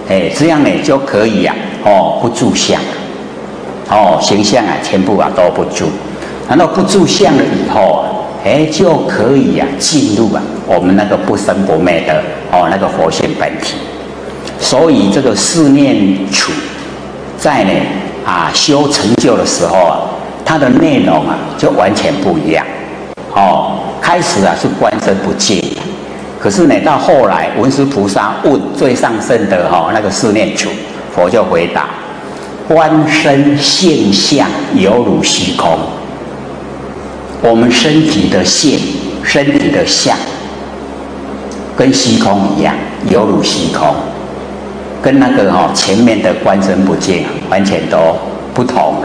哎，这样呢就可以啊，哦，不住相，哦，形象啊全部啊都不住，然后不住相了以后啊，哎，就可以啊进入啊我们那个不生不灭的哦那个佛性本体。所以这个四念处在呢啊修成就的时候啊，它的内容啊就完全不一样。哦，开始啊是观身不净，可是呢到后来文殊菩萨问最上圣的哈、哦、那个四念处，佛就回答：观身现象犹如虚空。我们身体的现，身体的相，跟虚空一样，犹如虚空。跟那个哈、哦、前面的观身不净完全都不同了。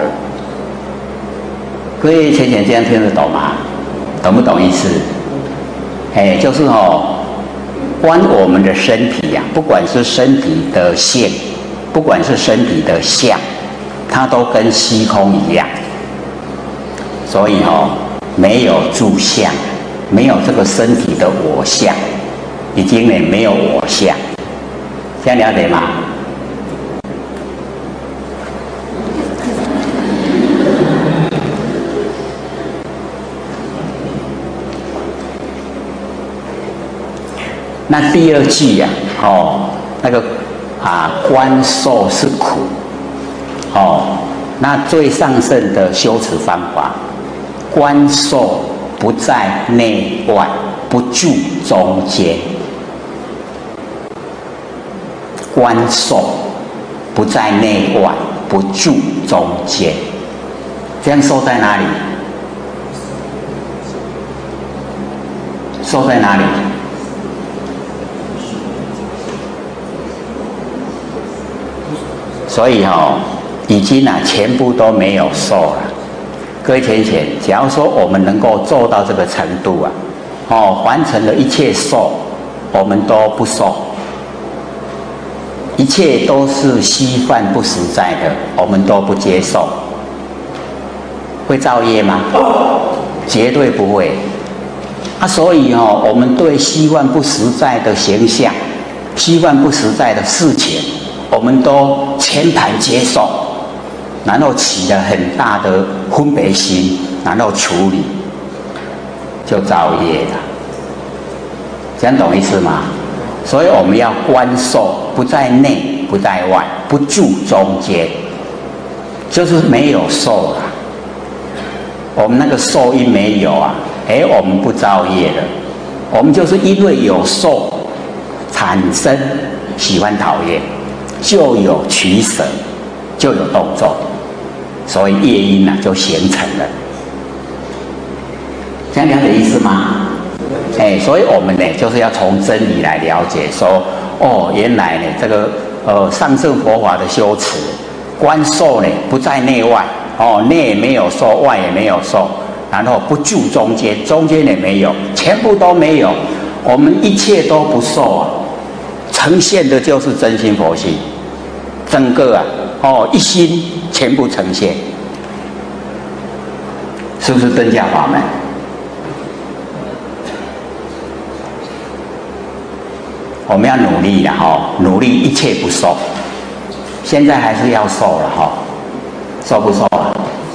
各位浅浅这样听得懂吗？懂不懂意思？哎，就是哦，观我们的身体呀、啊，不管是身体的现，不管是身体的相，它都跟虚空一样。所以哦，没有住相，没有这个身体的我相，已经呢没有我相。这样了解吗？那第二句呀、啊，哦，那个啊，观受是苦，哦，那最上圣的修持方法，观受不在内外，不住中间。观受不在内外，不住中间。这样受在哪里？受在哪里？所以哦，已经啊全部都没有受了。各位浅浅，假如说我们能够做到这个程度啊，哦，完成了一切受，我们都不受。一切都是虚幻不实在的，我们都不接受。会造业吗？绝对不会。啊，所以哦，我们对虚幻不实在的形象、虚幻不实在的事情，我们都全盘接受，然后起了很大的分别心，然后处理，就造业了。这样懂意思吗？所以我们要观受，不在内，不在外，不住中间，就是没有受了。我们那个受因没有啊，哎，我们不造业了。我们就是因为有受，产生喜欢讨厌，就有取舍，就有动作，所以业因呢、啊、就形成了。这样了解意思吗？哎，所以我们呢，就是要从真理来了解说，哦，原来呢，这个呃上乘佛法的修持，观受呢不在内外，哦，内也没有受，外也没有受，然后不住中间，中间也没有，全部都没有，我们一切都不受啊，呈现的就是真心佛性，整个啊，哦一心全部呈现，是不是真假法门？我们要努力了哈，努力一切不受。现在还是要受了哈，受不受啊？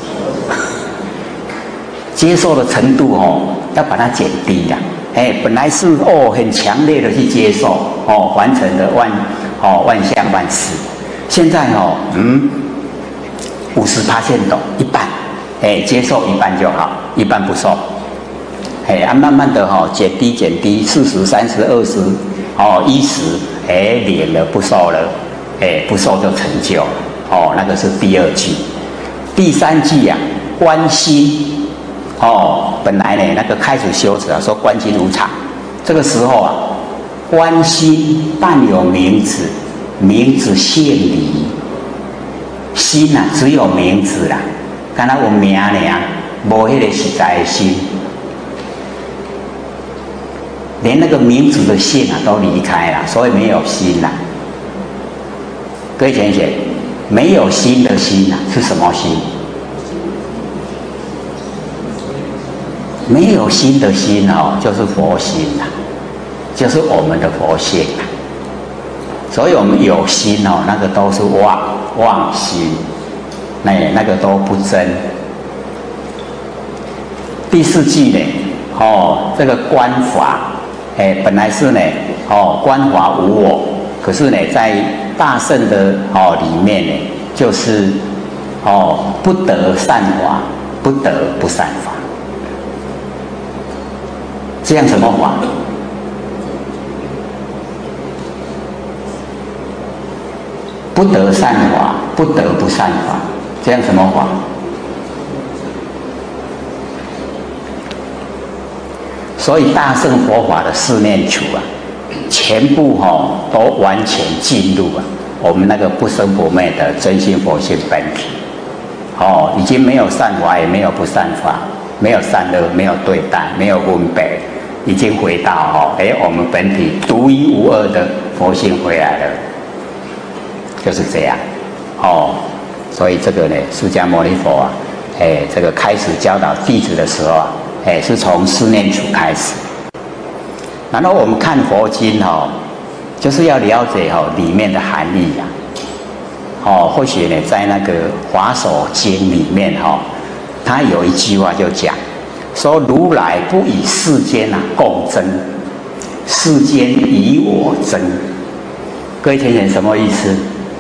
接受的程度哦，要把它减低呀。哎，本来是哦很强烈的去接受哦，完成的万哦万象万事。现在哦，嗯，五十趴线懂一半，哎，接受一半就好，一半不受。哎，啊，慢慢的哈、哦，减低减低，四十、三十、二十。哦，一时哎领了不受了，哎不受就成就了。哦，那个是第二句。第三句呀、啊，观心。哦，本来呢那个开始修持啊，说观心无常，这个时候啊，观心但有名字，名字现离。心啊只有名字啦，敢若有名尔，无迄个实在的心。连那个名字的性啊都离开了，所以没有心了。各位浅浅，没有心的心啊是什么心？没有心的心哦，就是佛心啦，就是我们的佛性啦。 所以我们有心哦，那个都是妄妄心，那那个都不真。第四句呢，哦，这个观法，哎，本来是呢，哦，观法无我，可是呢，在大乘的哦里面呢，就是哦，不得善法，不得不善法，这样什么法？不得善法，不得不善法，这样什么法？所以大乘佛法的四念处啊，全部哈、哦、都完全进入啊我们那个不生不灭的真心佛性本体，哦，已经没有善法，也没有不善法，没有善恶，没有对待，没有分别，已经回到哦，哎，我们本体独一无二的佛性回来了，就是这样，哦，所以这个呢，释迦牟尼佛啊，哎，这个开始教导弟子的时候啊。哎，是从四念处开始，然后我们看佛经哦，就是要了解哦里面的含义呀、啊。哦，或许呢，在那个《华首经》里面哈、哦，他有一句话就讲说：“如来不以世间啊共争，世间以我争。”各位听见什么意思？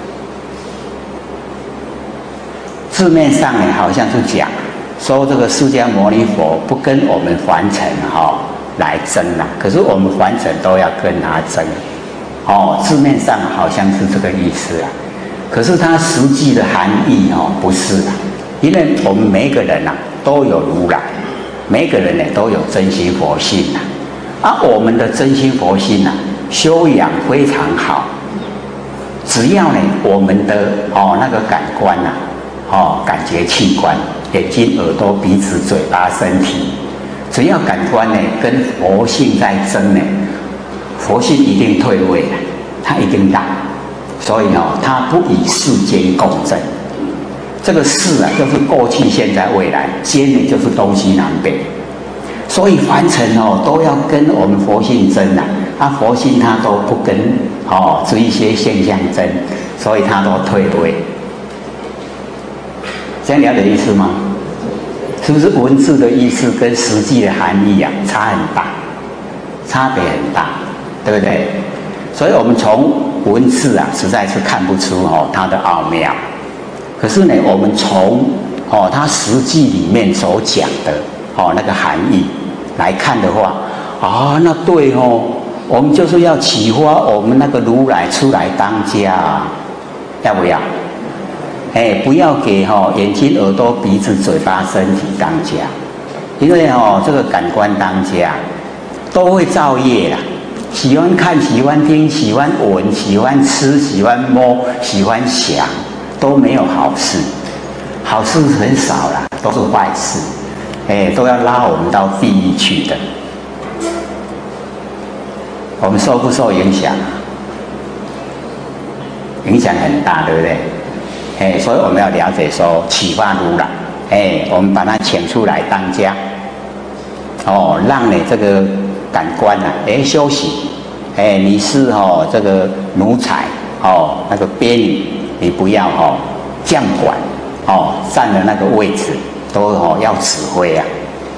字面上呢，好像是讲。说这个释迦牟尼佛不跟我们凡尘哈、哦、来争啦，可是我们凡尘都要跟他争，哦，字面上好像是这个意思啊，可是它实际的含义哦不是啦，因为我们每一个人呐、啊、都有如来，每一个人呢都有真心佛性呐、啊，啊我们的真心佛性呐、啊、修养非常好，只要呢我们的哦那个感官呐、啊、哦感觉器官。眼睛、耳朵、鼻子、嘴巴、身体，只要感官呢跟佛性在争呢，佛性一定退位了，它一定打。所以哦，它不以世间共争。这个世啊，就是过去、现在、未来；间呢，就是东西南北。所以凡尘哦，都要跟我们佛性争啊，啊，佛性它都不跟哦，这一些现象争，所以它都退位。这样了解意思吗？是不是文字的意思跟实际的含义啊差很大，差别很大，对不对？所以我们从文字啊实在是看不出哦它的奥妙，可是呢，我们从哦它实际里面所讲的哦那个含义来看的话，啊，那对哦，我们就是要启发我们那个如来出来当家啊，要不要？哎，不要给哈、哦、眼睛、耳朵、鼻子、嘴巴、身体当家，因为哦这个感官当家都会造业啦。喜欢看、喜欢听、喜欢闻、喜欢吃、喜欢摸、喜欢想，都没有好事，好事很少啦，都是坏事。哎，都要拉我们到地狱去的。我们受不受影响？影响很大，对不对？哎，所以我们要了解说启发如来，哎，我们把它请出来当家，哦，让你这个感官啊，哎休息，哎，你是哦这个奴才哦那个婢女，你不要哦降管哦占了那个位置，都哦要指挥啊。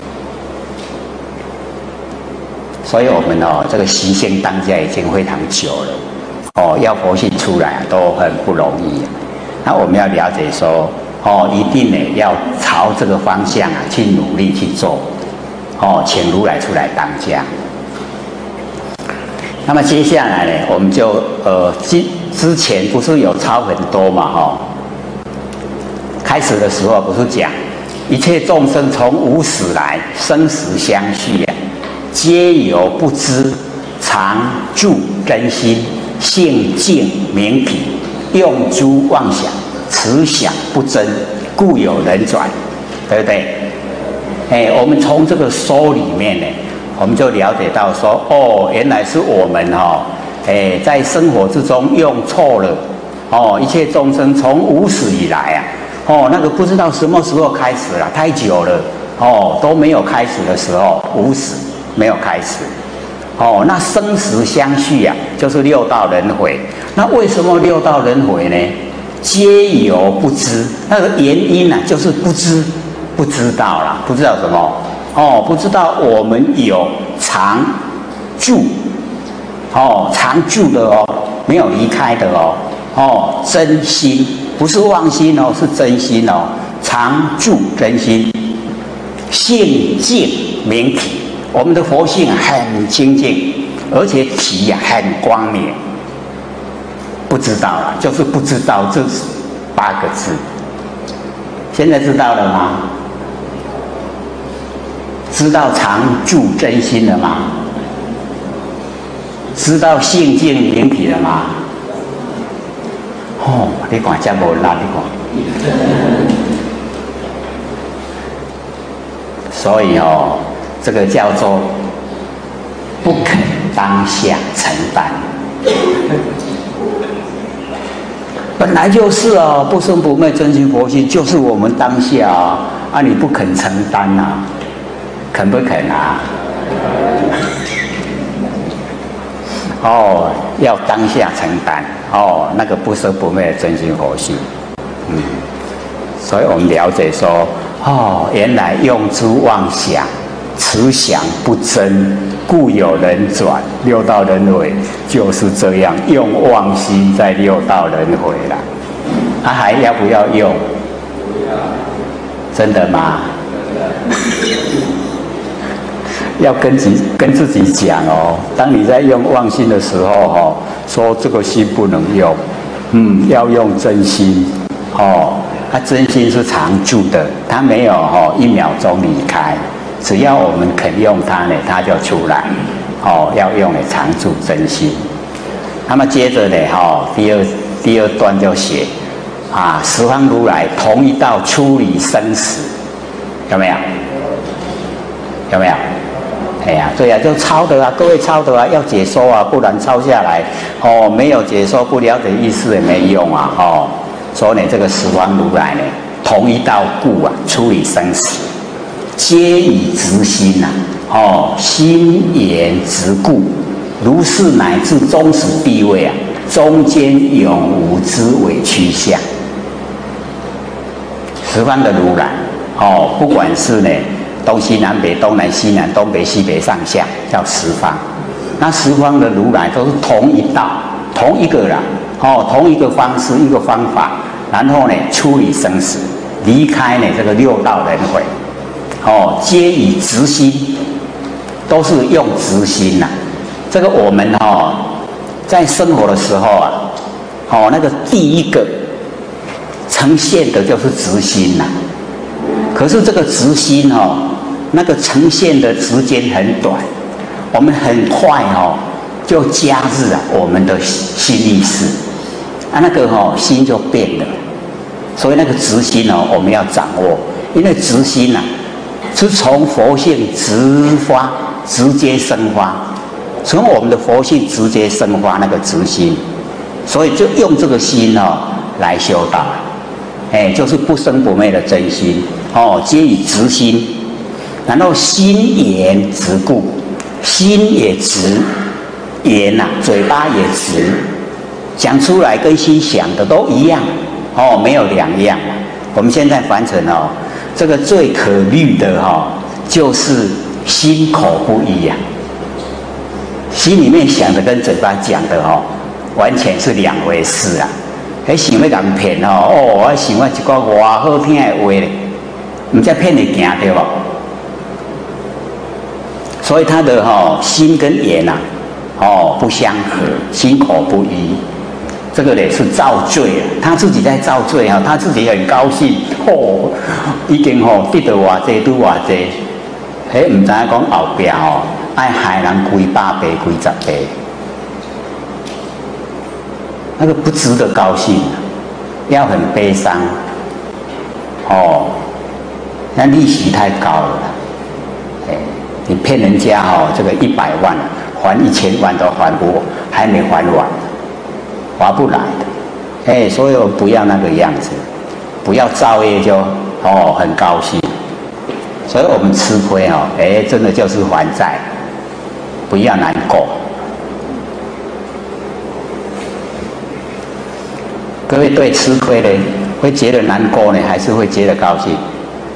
所以我们哦这个习性当家已经非常久了，哦要佛性出来都很不容易啊。那我们要了解说，哦，一定呢要朝这个方向啊去努力去做，哦，请如来出来当家。那么接下来呢，我们就呃之之前不是有抄很多嘛，哈、哦，开始的时候不是讲一切众生从无始来，生死相续啊，皆有不知常住根心，性净明体。用诸妄想，此想不真，故有人转，对不对？哎，我们从这个说里面呢，我们就了解到说，哦，原来是我们哈、哦，哎，在生活之中用错了，哦，一切众生从无始以来啊，哦，那个不知道什么时候开始了，太久了，哦，都没有开始的时候，无始没有开始， 哦，那生死相续啊，就是六道轮回。那为什么六道轮回呢？皆有不知，那个原因呢、啊，就是不知，不知道啦，不知道什么？哦，不知道我们有常住，哦，常住的哦，没有离开的哦，哦，真心不是妄心哦，是真心哦，常住真心，性净明体。我们的佛性很清净，而且体呀、啊、很光明。不知道了，就是不知道这八个字。现在知道了吗？知道常住真心了吗？知道性净明体了吗？哦，你看这无力，你看。所以哦。这个叫做不肯当下承担，本来就是哦，不生不灭真心佛性就是我们当下啊，啊你不肯承担啊，肯不肯啊？哦，要当下承担哦，那个不生不灭的真心佛性，嗯，所以我们了解说，哦，原来用诸妄想。此想不真，故有人转六道轮回，就是这样用妄心在六道轮回了。他、啊、还要不要用？真的吗？要跟自己跟自己讲哦。当你在用妄心的时候，哦，说这个心不能用，嗯，要用真心，哦，他、啊、真心是常住的，他没有哦一秒钟离开。只要我们肯用它呢，它就出来。哦，要用来常住真心。那么接着呢，哈、哦，第二第二段就写啊，十方如来同一道出离生死，有没有？有没有？哎呀，对呀、啊，就抄的啊，各位抄的啊，要解说啊，不然抄下来哦，没有解说不了解意思也没用啊，哦，所以呢，这个十方如来呢，同一道故啊，出离生死。皆以直心呐、啊，哦，心言直故，如是乃至终始地位啊，中间永无之委屈相。十方的如来，哦，不管是呢东西南北、东南西南、东北西北上下，叫十方。那十方的如来都是同一道，同一个人，哦，同一个方式、一个方法，然后呢处理生死，离开呢这个六道轮回。哦，皆以直心，都是用直心呐、啊。这个我们哦，在生活的时候啊，哦，那个第一个呈现的就是直心呐、啊。可是这个直心哦，那个呈现的时间很短，我们很快哦就加入啊我们的心意识啊，那个哦心就变了。所以那个直心哦，我们要掌握，因为直心呐、啊。是从佛性直发，直接生发，从我们的佛性直接生发那个直心，所以就用这个心哦来修道，哎，就是不生不灭的真心哦，皆以直心，然后心言直故，心也直，言呐、啊、嘴巴也直，讲出来跟心想的都一样哦，没有两样。我们现在凡尘哦。这个最可虑的哈、哦，就是心口不一呀、啊，心里面想的跟嘴巴讲的哦，完全是两回事啊！还想要人骗哦，哦，我想要一个偌好听的话咧，唔知骗你行对不？所以他的哈、哦、心跟言呐、啊，哦不相合，心口不一。这个呢是造罪啊，他自己在造罪啊，他自己很高兴哦，已经吼得到偌济拄偌济，迄唔知影讲后壁吼爱害人几百倍几十倍，那个不值得高兴，要很悲伤哦，那利息太高了，哎，你骗人家哦，这个一百万还一千万都还不，还没还完。划不来的，哎，所以我不要那个样子，不要造业就哦很高兴，所以我们吃亏哦，哎，真的就是还债， 不要难过。各位对吃亏呢，会觉得难过呢，还是会觉得高兴？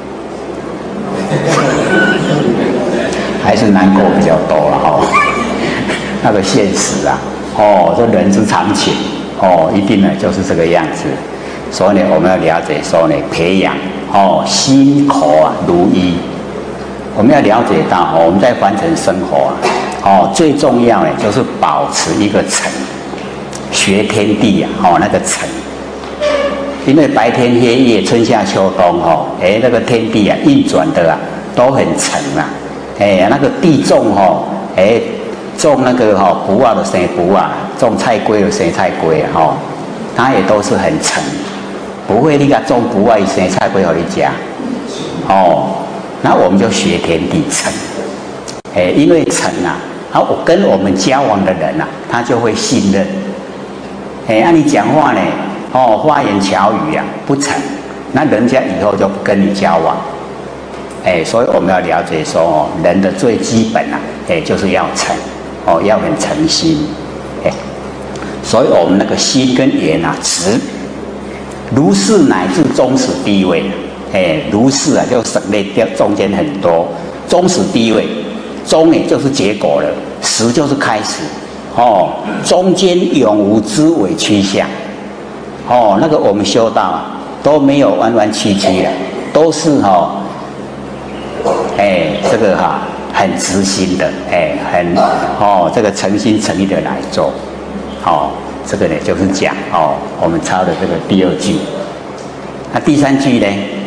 还是难过比较多了哈、哦。那个现实啊，哦，这人之常情，哦，一定呢就是这个样子。所以呢，我们要了解说呢，培养哦心口啊如一。我们要了解到哦，我们在凡尘生活啊，哦，最重要呢就是保持一个诚，学天地啊，哦那个诚。因为白天黑夜、春夏秋冬哦，哎那个天地啊运转的啊都很诚啊。哎，那个地种吼，哎，种那个吼卜啊就生卜啊，种菜龟就生菜龟啊，吼，它也都是很诚，不会你个种卜啊生菜龟给你吃，哦，那我们就学天地诚，哎，因为诚啊，啊，我跟我们交往的人啊，他就会信任，哎，那、啊、你讲话呢，哦，花言巧语啊不诚，那人家以后就不跟你交往。哎，所以我们要了解说哦，人的最基本啊，哎，就是要诚，哦，要很诚心，哎，所以我们那个心跟言啊，直，如是乃至终始地位，哎，如是啊，就省略掉中间很多，终始地位，终也就是结果了，始就是开始，哦，中间永无之委屈相，哦，那个我们修道啊，都没有弯弯曲曲的，都是哦。哎，这个哈、啊、很直心的，哎，很哦，这个诚心诚意的来做，哦，这个呢就是讲哦，我们抄的这个第二句，那第三句呢？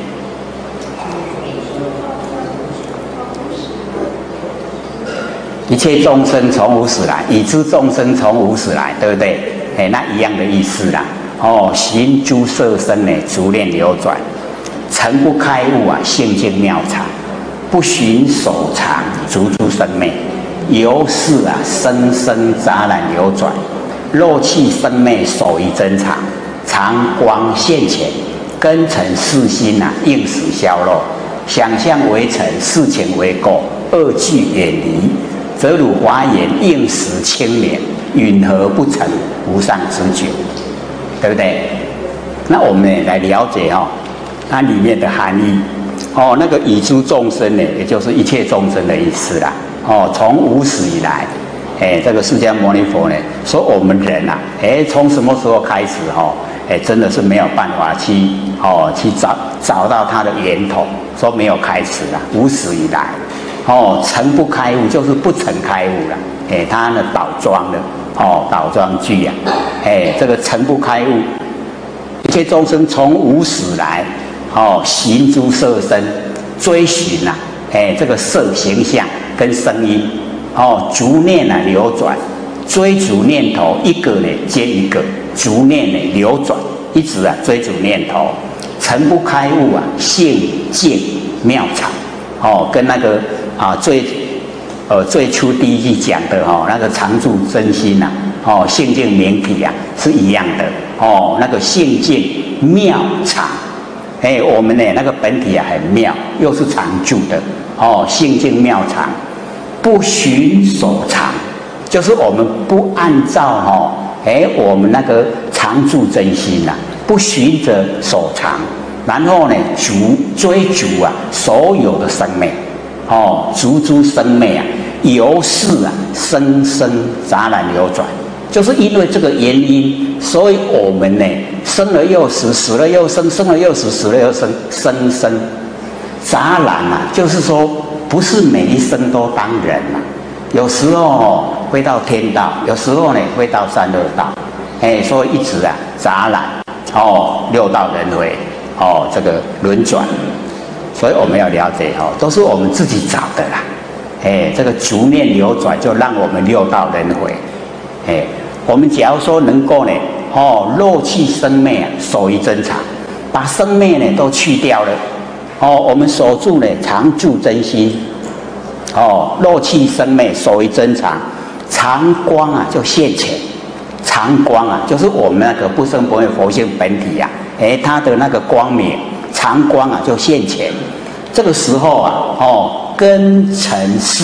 一切众生从无始来，已知众生从无始来，对不对？哎，那一样的意思啦。哦，行诸色身呢，逐念流转，诚不开悟啊，性境妙常。不循手长，逐诸生灭，由是啊，生生杂染流转，肉气生灭，守于真常，常光现前，根尘世心啊，应时消落，想象为尘，事情为垢，二俱远离，则汝华严应时清明，允何不成无上之觉？对不对？那我们来了解哦，它里面的含义。哦，那个已诸众生呢，也就是一切众生的意思啦。哦，从无始以来，哎，这个释迦牟尼佛呢，说我们人啊，哎，从什么时候开始哈、哦？哎，真的是没有办法去哦，去找找到它的源头，说没有开始啦，无始以来，哦，诚不开悟就是不曾开悟了。哎，它呢倒装的哦，倒装句啊，哎，这个诚不开悟，一切众生从无始来。哦，行诸色身，追寻呐、啊，哎，这个色形象跟声音，哦，逐念啊流转，追逐念头，一个呢接一个，逐念呢流转，一直啊追逐念头，诚不开悟啊，性境妙常，哦，跟那个啊最呃最初第一句讲的哦，那个常住真心呐、啊，哦，性境明体啊是一样的，哦，那个性境妙常。哎，我们呢那个本体啊很妙，又是常住的哦，性境妙常，不循所常，就是我们不按照哦，哎我们那个常住真心呐、啊，不循着所常，然后呢逐追逐啊所有的生命，哦逐诸生命啊，由是啊生生杂染流转。就是因为这个原因，所以我们呢生了又死，死了又生，生了又死，死了又生，生生杂染啊，就是说不是每一生都当人啊，有时候、哦、会到天道，有时候呢会到三恶道，哎，所以一直啊杂染哦，六道轮回哦，这个轮转，所以我们要了解哦，都是我们自己找的啦，哎，这个逐念流转就让我们六道轮回，哎。我们假如说能够呢，哦，肉气生灭啊，守于真常，把生灭呢都去掉了，哦，我们守住呢常住真心，哦，肉气生灭守于真常，常光啊就现前，常光啊就是我们那个不生不灭佛性本体啊，哎，它的那个光明常光啊就现前，这个时候啊，哦，根尘世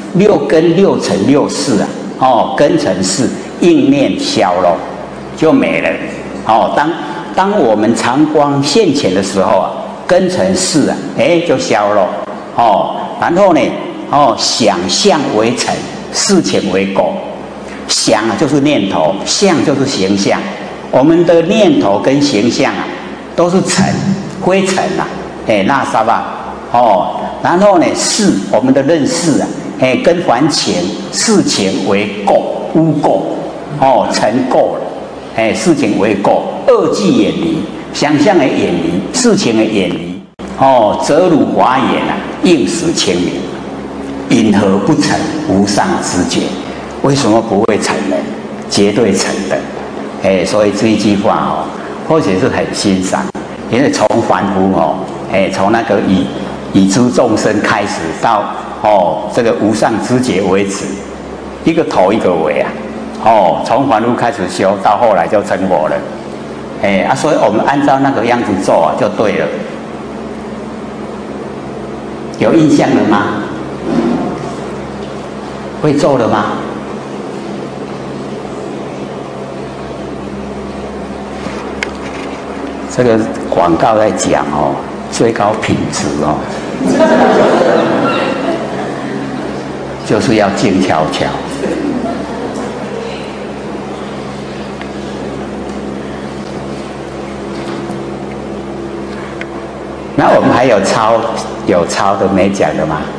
六根六尘六识啊，哦，根尘识应念消了，就没了。哦，当当我们常光现前的时候啊，根尘识啊，哎，就消了。哦，然后呢，哦，想象为尘，事情为果。想啊，就是念头；相就是形象。我们的念头跟形象啊，都是尘、灰尘啊，哎，那啥吧。哦，然后呢，事我们的认识啊，哎，跟凡情事情为垢污垢，哦，成垢了，哎，事情为垢，二际远离，想象的远离，事情的远离，哦，则如华严啊，应时清明，因何不成无上知觉？为什么不会成呢？绝对成的，哎，所以这一句话哦，或许是很欣赏，因为从凡夫哦，哎，从那个以以诸众生开始到哦这个无上知觉为止，一个头一个尾啊，哦，从凡夫开始修到后来就成佛了，哎啊，所以我们按照那个样子做啊，就对了。有印象了吗？会做了吗？这个广告在讲哦，最高品质哦，就是要静悄悄。那我们还有抄有抄的没讲的吗？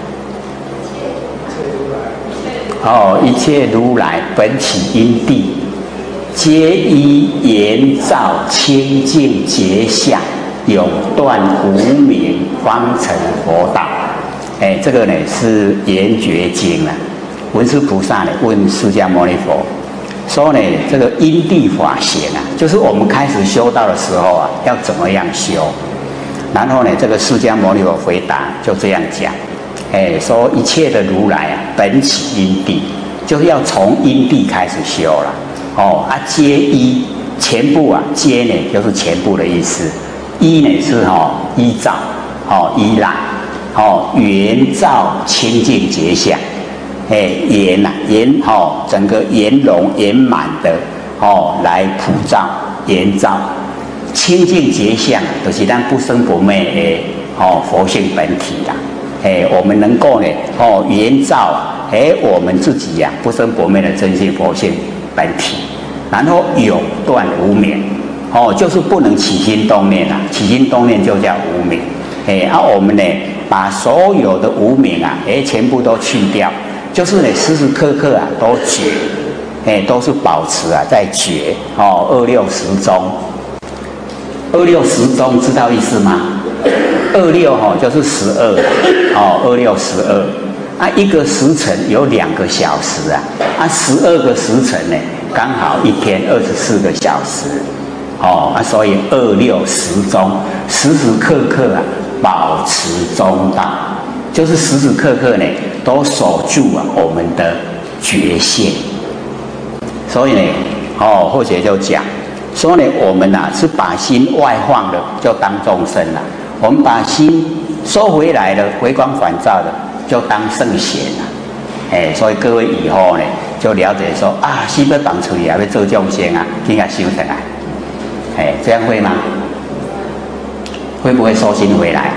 哦，一切如来本起因地，皆依圆照清净觉相，永断无明，方成佛道。哎，这个呢是圆觉经啊。文殊菩萨呢问释迦牟尼佛，说呢这个因地法行啊，就是我们开始修道的时候啊，要怎么样修？然后呢，这个释迦牟尼佛回答就这样讲，哎，说一切的如来啊，本起因地，就是要从因地开始修了。哦啊，皆依全部啊，皆呢就是全部的意思，依呢是哦依照，哦依赖，哦圆照清净觉相，哎圆呐圆哦整个圆融圆满的哦来普照圆照清净觉相，就是咱不生不灭的哦佛性本体啦，哎我们能够呢哦圆照啊，哎我们自己呀、啊、不生不灭的真性佛性本体。然后永断无明，哦，就是不能起心动念啊，起心动念就叫无明，哎，啊，我们呢，把所有的无明啊，哎，全部都去掉，就是呢，时时刻刻啊都觉，哎，都是保持啊在觉，哦，二六时中，二六时中知道意思吗？二六哈就是十二，哦，二六十二，啊，一个时辰有两个小时啊，啊，十二个时辰呢？刚好一天二十四个小时，哦啊，所以二六时中，时时刻刻啊保持中道，就是时时刻刻呢都守住啊我们的觉性。所以呢，哦，或者就讲说呢，我们呐、啊、是把心外放的，就当众生了；我们把心收回来了，回光返照的，就当圣贤了。哎，所以各位以后呢，就了解说啊，西北绑出来要做众生啊，应该修起来。哎，这样会吗？会不会收心回来？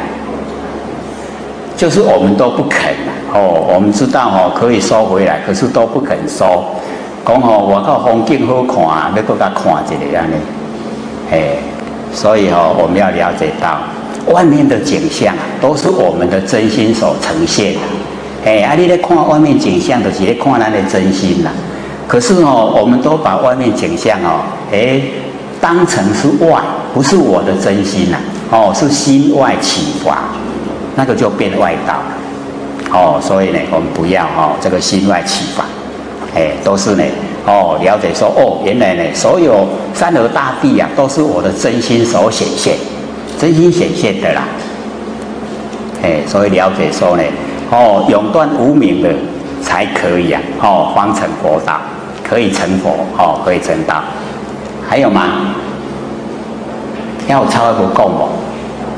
就是我们都不肯哦，我们知道哦可以收回来，可是都不肯收。讲哦，外口风景好看啊，要搁甲看一下安尼。哎，所以哦，我们要了解到外面的景象啊，都是我们的真心所呈现的。哎，啊，你在看外面景象，就是在看咱的真心啦。可是哦，我们都把外面景象哦，哎，当成是外，不是我的真心啦。哦，是心外启发，那个就变外道了。哦，所以呢，我们不要哦，这个心外启发，哎，都是呢，哦，了解说，哦，原来呢，所有山河大地啊，都是我的真心所显现，真心显现的啦。哎，所以了解说呢。哦，永断无明的才可以啊！哦，方成佛道，可以成佛，哦，可以成道。还有吗？要抄不够吗？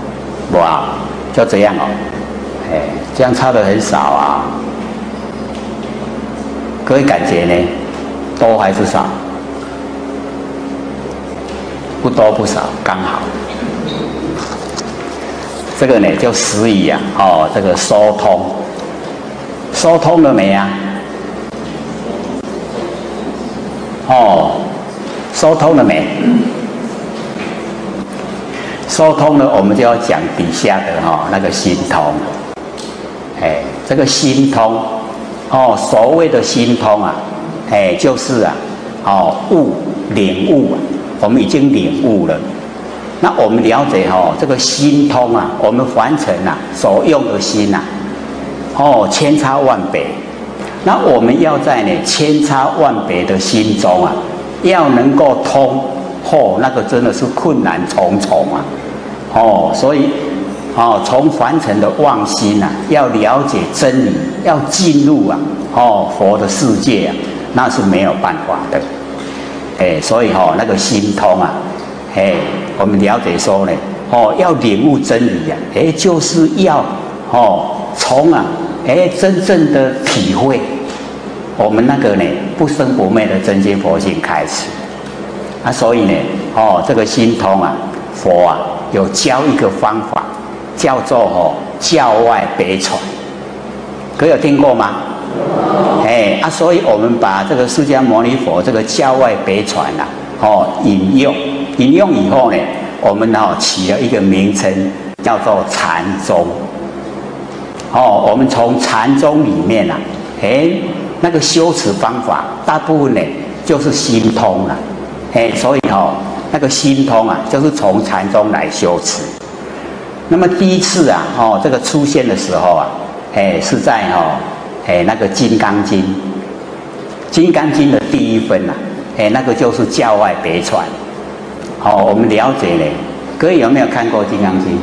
不啊，就这样哦。哎，这样抄的很少啊。 各位感觉呢？多还是少？不多不少，刚好。这个呢就十语啊，哦，这个疏通，疏通了没啊？哦，疏通了没？疏通了，我们就要讲底下的哈、哦、那个心通。哎，这个心通，哦，所谓的心通啊，哎，就是啊，哦，悟领悟啊，我们已经领悟了。那我们了解哦，这个心通啊，我们凡尘啊所用的心啊，哦，千差万别。那我们要在呢千差万别的心中啊，要能够通，哦，那个真的是困难重重啊，哦，所以哦，从凡尘的妄心啊，要了解真理，要进入啊，哦，佛的世界啊，那是没有办法的。哎，所以哦，那个心通啊，哎，我们了解说呢，哦，要领悟真理啊，哎，就是要哦，从啊，哎，真正的体会我们那个呢不生不灭的真心佛性开始啊，所以呢，哦，这个心通啊，佛啊有教一个方法，叫做哦教外别传，可有听过吗？哎啊，所以我们把这个释迦牟尼佛这个教外别传啊，哦引用引用以后呢，我们哦起了一个名称叫做禅宗。哦，我们从禅宗里面啊，哎，那个修持方法大部分呢就是心通了，哎，所以哦那个心通啊，就是从禅宗来修持。那么第一次啊，哦这个出现的时候啊，哎是在哦。哎，那个《金刚经》，《金刚经》的第一分啊，哎，那个就是教外别传。好、哦，我们了解呢。各位有没有看过《金刚经》？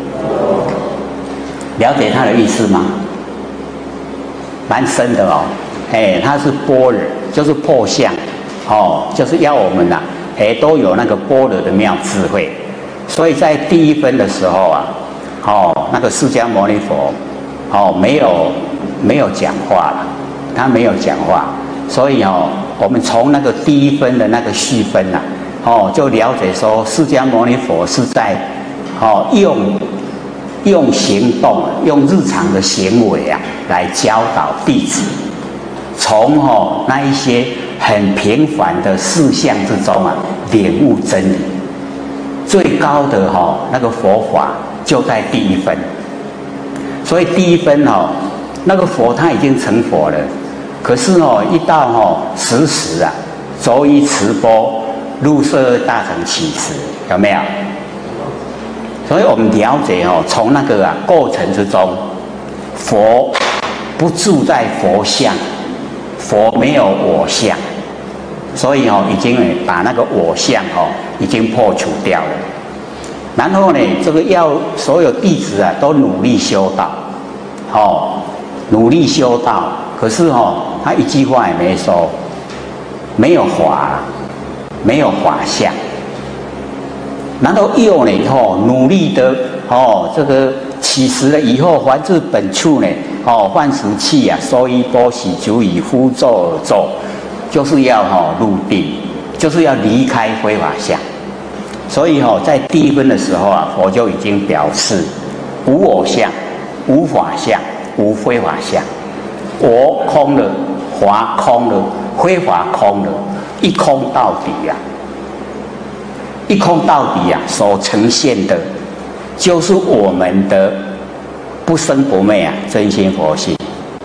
了解它的意思吗？蛮深的哦。哎，它是般若，就是破相，哦，就是要我们呐、啊，哎，都有那个般若的妙智慧。所以在第一分的时候啊，哦，那个释迦牟尼佛，哦，没有。没有讲话了，他没有讲话，所以哦，我们从那个第一分的那个序分呐、啊，哦，就了解说释迦牟尼佛是在哦用用行动，用日常的行为啊，来教导弟子，从哦那一些很平凡的事项之中啊，领悟真理。最高的哦那个佛法就在第一分，所以第一分哦。那个佛他已经成佛了，可是哦，一到哦时时啊，周一持钵，入色大乘起持，有没有？所以我们了解哦，从那个啊过程之中，佛不住在佛相，佛没有我相，所以哦，已经把那个我相哦已经破除掉了。然后呢，这个要所有弟子啊都努力修道，哦。努力修道，可是哦，他一句话也没说，没有法，没有法相。然后又呢，哦，努力的哦，这个起持了以后，还至本处呢，哦，幻时气啊，收衣钵洗足以呼咒而咒，就是要哦入定，就是要离开非法相。所以哦，在第一分的时候啊，佛就已经表示无我相，无法相。无非法相，我空了，法空了，非法空了，一空到底呀、啊！一空到底呀、啊，所呈现的，就是我们的不生不灭啊，真心佛性，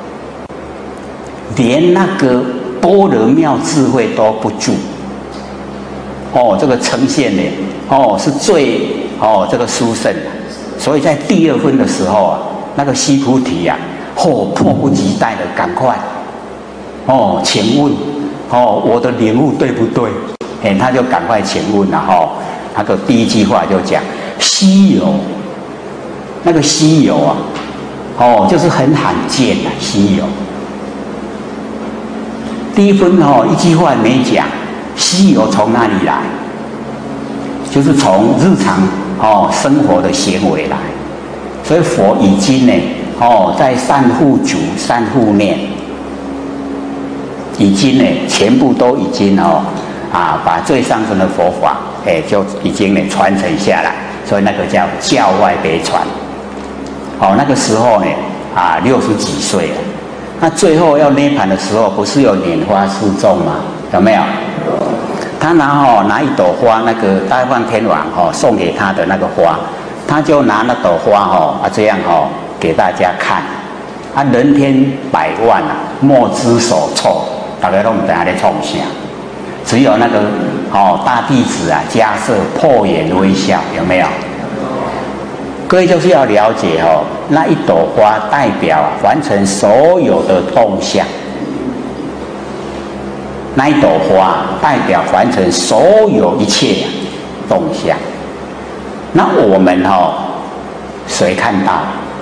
连那个般若妙智慧都不住。哦，这个呈现呢，哦是最哦这个殊胜的，所以在第二分的时候啊。那个须菩提呀、啊，哦，迫不及待的赶快，哦，请问，哦，我的领悟对不对？哎，他就赶快请问了哈、哦，那个第一句话就讲稀有，那个稀有啊，哦，就是很罕见的稀有。第一分哦，一句话没讲，稀有从哪里来？就是从日常哦生活的行为来。所以佛已经呢，哦，在善护主、善护念， 已经呢全部都已经哦啊把最上层的佛法哎就已经呢传承下来，所以那个叫教外别传。哦，那个时候呢啊六十几岁了，那最后要涅槃的时候，不是有拈花示众吗？有没有？他拿哦拿一朵花，那个大梵天王哦送给他的那个花，他就拿那朵花哦啊这样哦给大家看，啊人天百万啊莫之所措，大家都不知道在创啥，只有那个哦大弟子啊迦叶破颜微笑，有没有？各位就是要了解哦，那一朵花代表啊完成所有的动向。那一朵花代表完成所有一切动向，那我们哦，谁看到？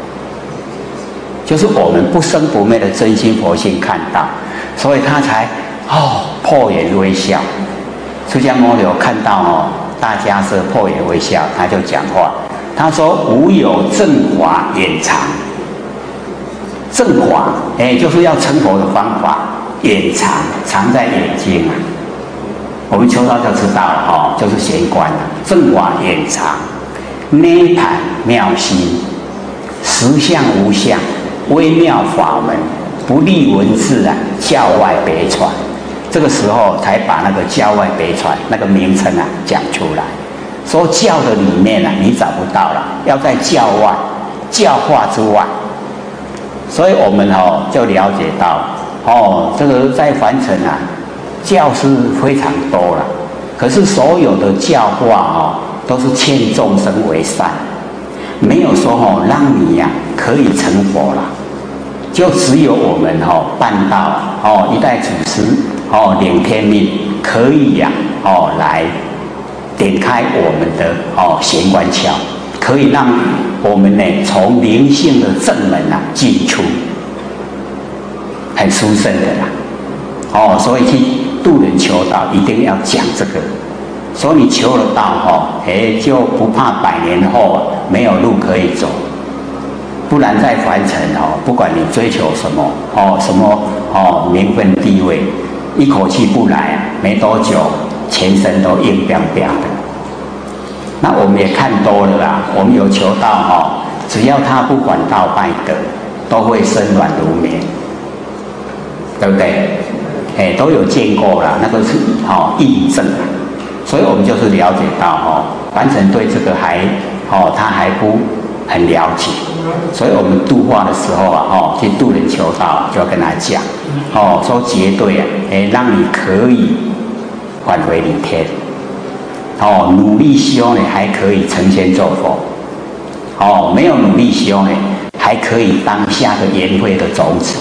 就是我们不生不灭的真心佛性看到，所以他才哦破颜微笑。释迦牟尼看到哦大迦叶破颜微笑，他就讲话，他说：“无有正法掩藏。”正法哎，就是要成佛的方法。掩藏藏在眼睛啊，我们求道就知道了哈、哦，就是玄关了。正法掩藏，涅槃妙心，实相无相，微妙法门，不立文字啊，教外别传。这个时候才把那个教外别传那个名称啊讲出来。说教的里面啊，你找不到了，要在教外，教化之外。所以我们哦就了解到。哦，这个在凡尘啊，教是非常多了，可是所有的教化哦，都是劝众生为善，没有说哦让你呀、啊、可以成佛了，就只有我们哦办到哦一代祖师哦领天命，可以呀、啊、哦来点开我们的哦玄关窍，可以让我们呢从灵性的正门啊进出。很殊胜的啦，哦，所以去度人求道一定要讲这个，所以你求了道哦，哎就不怕百年后没有路可以走，不然在凡尘哦，不管你追求什么哦，什么哦名分地位，一口气不来啊，没多久全身都硬邦邦的。那我们也看多了啦，我们有求道哦，只要他不反道拜德，都会身软如棉。对不对？哎，都有见过啦，那个是哦印证，所以我们就是了解到哦，凡尘对这个还哦他还不很了解，所以我们度化的时候啊哦去度人求道，就要跟他讲哦说绝对啊，哎让你可以返回离天，哦努力修呢还可以成仙做佛，哦没有努力修呢还可以当下的缘慧的种子。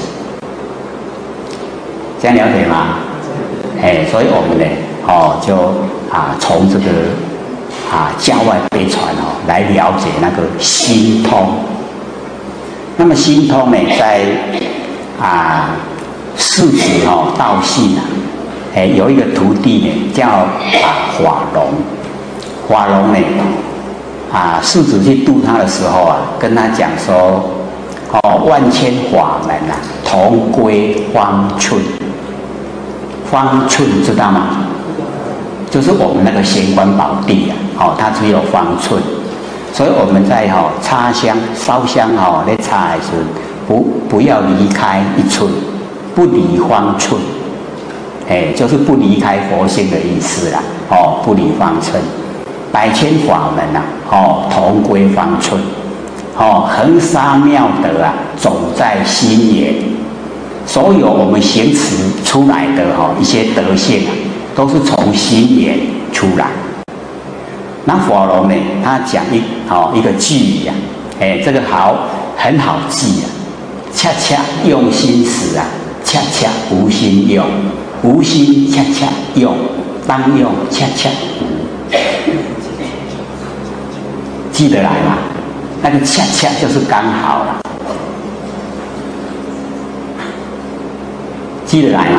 这样了解吗？哎，所以我们呢，哦，就啊，从这个啊教外别传哦，来了解那个心通。那么心通呢，在啊世子哦道信啊，哎有一个徒弟呢叫啊法龙，法龙呢啊世子去度他的时候啊，跟他讲说，哦万千法门啊，同归方寸。方寸知道吗？就是我们那个玄关宝地啊，哦，它只有方寸，所以我们在哈、哦、插香烧香哈、哦，在插的时候，不不要离开一寸，不离方寸，哎，就是不离开佛性的意思啦，哦，不离方寸，百千法门呐、啊，哦，同归方寸，哦，恒沙妙德啊，总在心眼。所有我们行持出来的哈一些德性啊，都是从心眼出来。那法龙呢，他讲一哦一个句语啊，哎，这个好很好记啊，恰恰用心时啊，恰恰无心用，无心恰恰用，当用恰恰无，记得来吗？那个恰恰就是刚好了。记得来吗？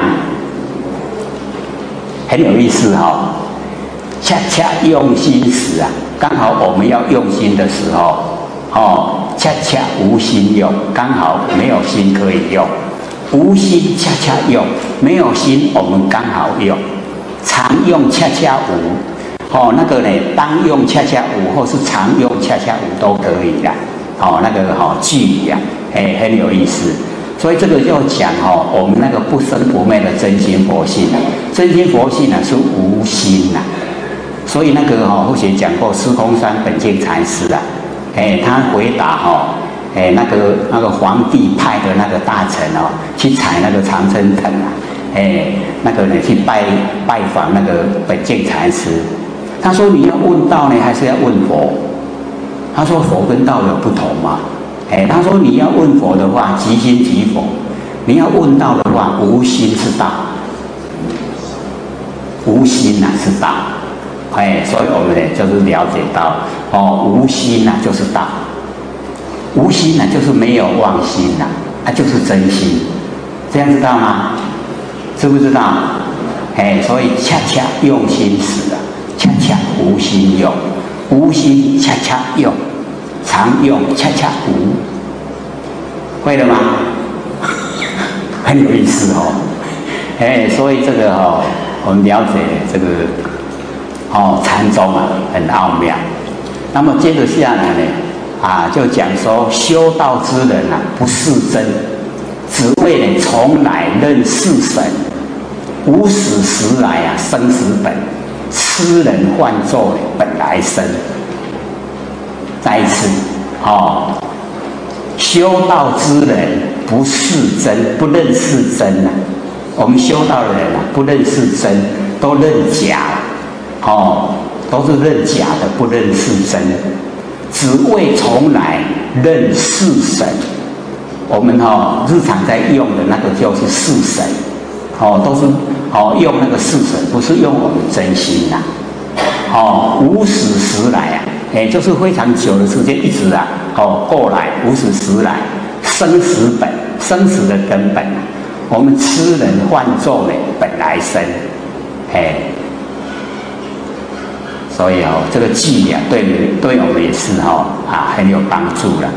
很有意思哈、哦，恰恰用心时啊，刚好我们要用心的时候，哦，恰恰无心用，刚好没有心可以用， 无心恰恰用，没有心我们刚好用，常用恰恰无，哦，那个呢，当用恰恰无，或是常用恰恰无都可以啦。哦，那个哈句语啊，哎，很有意思。所以这个就讲哦，我们那个不生不灭的真心佛性啊，真心佛性呢、啊、是无心呐、啊。所以那个哈、哦，或许讲过司空山本净禅师啊，哎，他回答哈、哦。哎，那个那个皇帝派的那个大臣哦，去采那个常春藤啊，哎，那个呢去拜拜访那个本净禅师，他说你要问道呢，还是要问佛？他说佛跟道有不同嘛，哎，他说你要问佛的话，即心即佛；你要问道的话，无心是道，无心呐、啊、是道，哎，所以我们呢就是了解到哦，无心呐、啊、就是道。无心呢、啊，就是没有妄心呐、啊，啊，就是真心，这样知道吗？知不知道？哎，所以恰恰用心时啊，恰恰无心用，无心恰恰用，常用恰恰无，会了吗？很有意思哦，哎，所以这个哦，我们了解这个哦禅宗啊，很奥妙。那么接着下来呢？啊，就讲说修道之人啊，不是真，只为呢从来认是神，无始时来啊生死本，痴人幻作呢本来生。再一次，哦，修道之人不是真，不认是真啊。我们修道的人啊，不认是真，都认假，哦，都是认假的，不认是真。只为从来认是神，我们哦日常在用的那个就是是神，哦都是哦用那个是神，不是用我们真心呐、啊，哦无始时来啊，哎就是非常久的时间一直啊哦过来无始时来生死本，生死的根本啊，我们痴人幻作呢本来生，哎。所以哦，这个句啊，对对我们也是哦啊很有帮助了。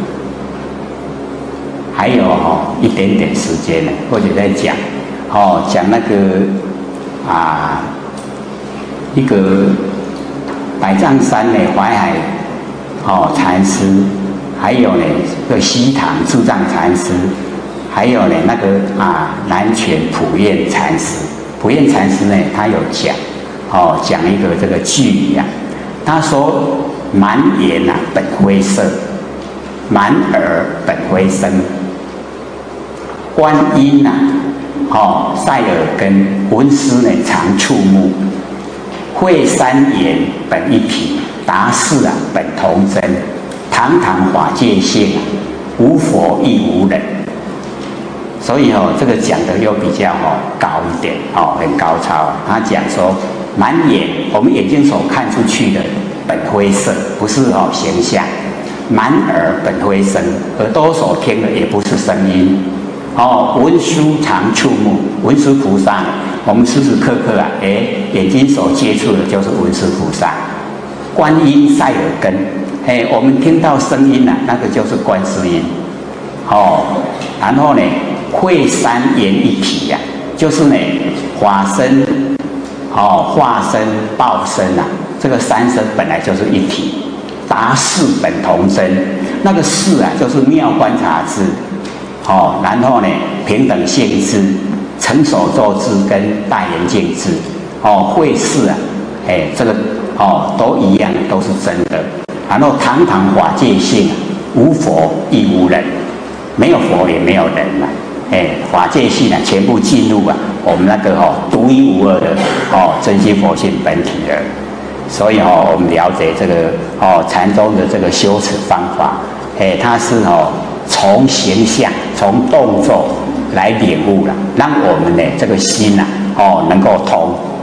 还有哦一点点时间呢，或者在讲哦讲那个啊一个百丈山呢淮海哦禅师，还有呢这个西塘智藏禅师，还有呢那个啊南泉普愿禅师。普愿禅师呢，他有讲。哦，讲一个这个句语啊，他说：“满眼啊本灰色，满耳本灰声。观音呐、啊，哦塞耳根，闻思呢常触目。会三言本一体，达事啊本同真。堂堂法界性，无佛亦无人。”所以哦，这个讲的又比较哦高一点哦，很高超。他讲说。满眼，我们眼睛所看出去的本灰色，不是哦形象；满耳本灰声，耳朵所听的也不是声音。哦，文殊常触目，文殊菩萨，我们时时刻刻啊，哎，眼睛所接触的就是文殊菩萨。观音塞耳根，哎，我们听到声音呐、啊，那个就是观世音。哦，然后呢，会三言一体呀、啊，就是呢，法身。哦，化身、报身啊，这个三身本来就是一体，达事本同真。那个事啊，就是妙观察智，哦，然后呢，平等性智、成所作智跟大圆镜智，哦，会事啊，哎，这个哦都一样，都是真的。然后堂堂法界性，无佛亦无人，没有佛也没有人啊。哎，法界性啊，全部进入啊，我们那个哦独一无二的哦真心佛性本体了。所以哦，我们了解这个哦禅宗的这个修持方法，哎，它是哦从形象、从动作来领悟了，让我们呢这个心呐、啊、哦能够通。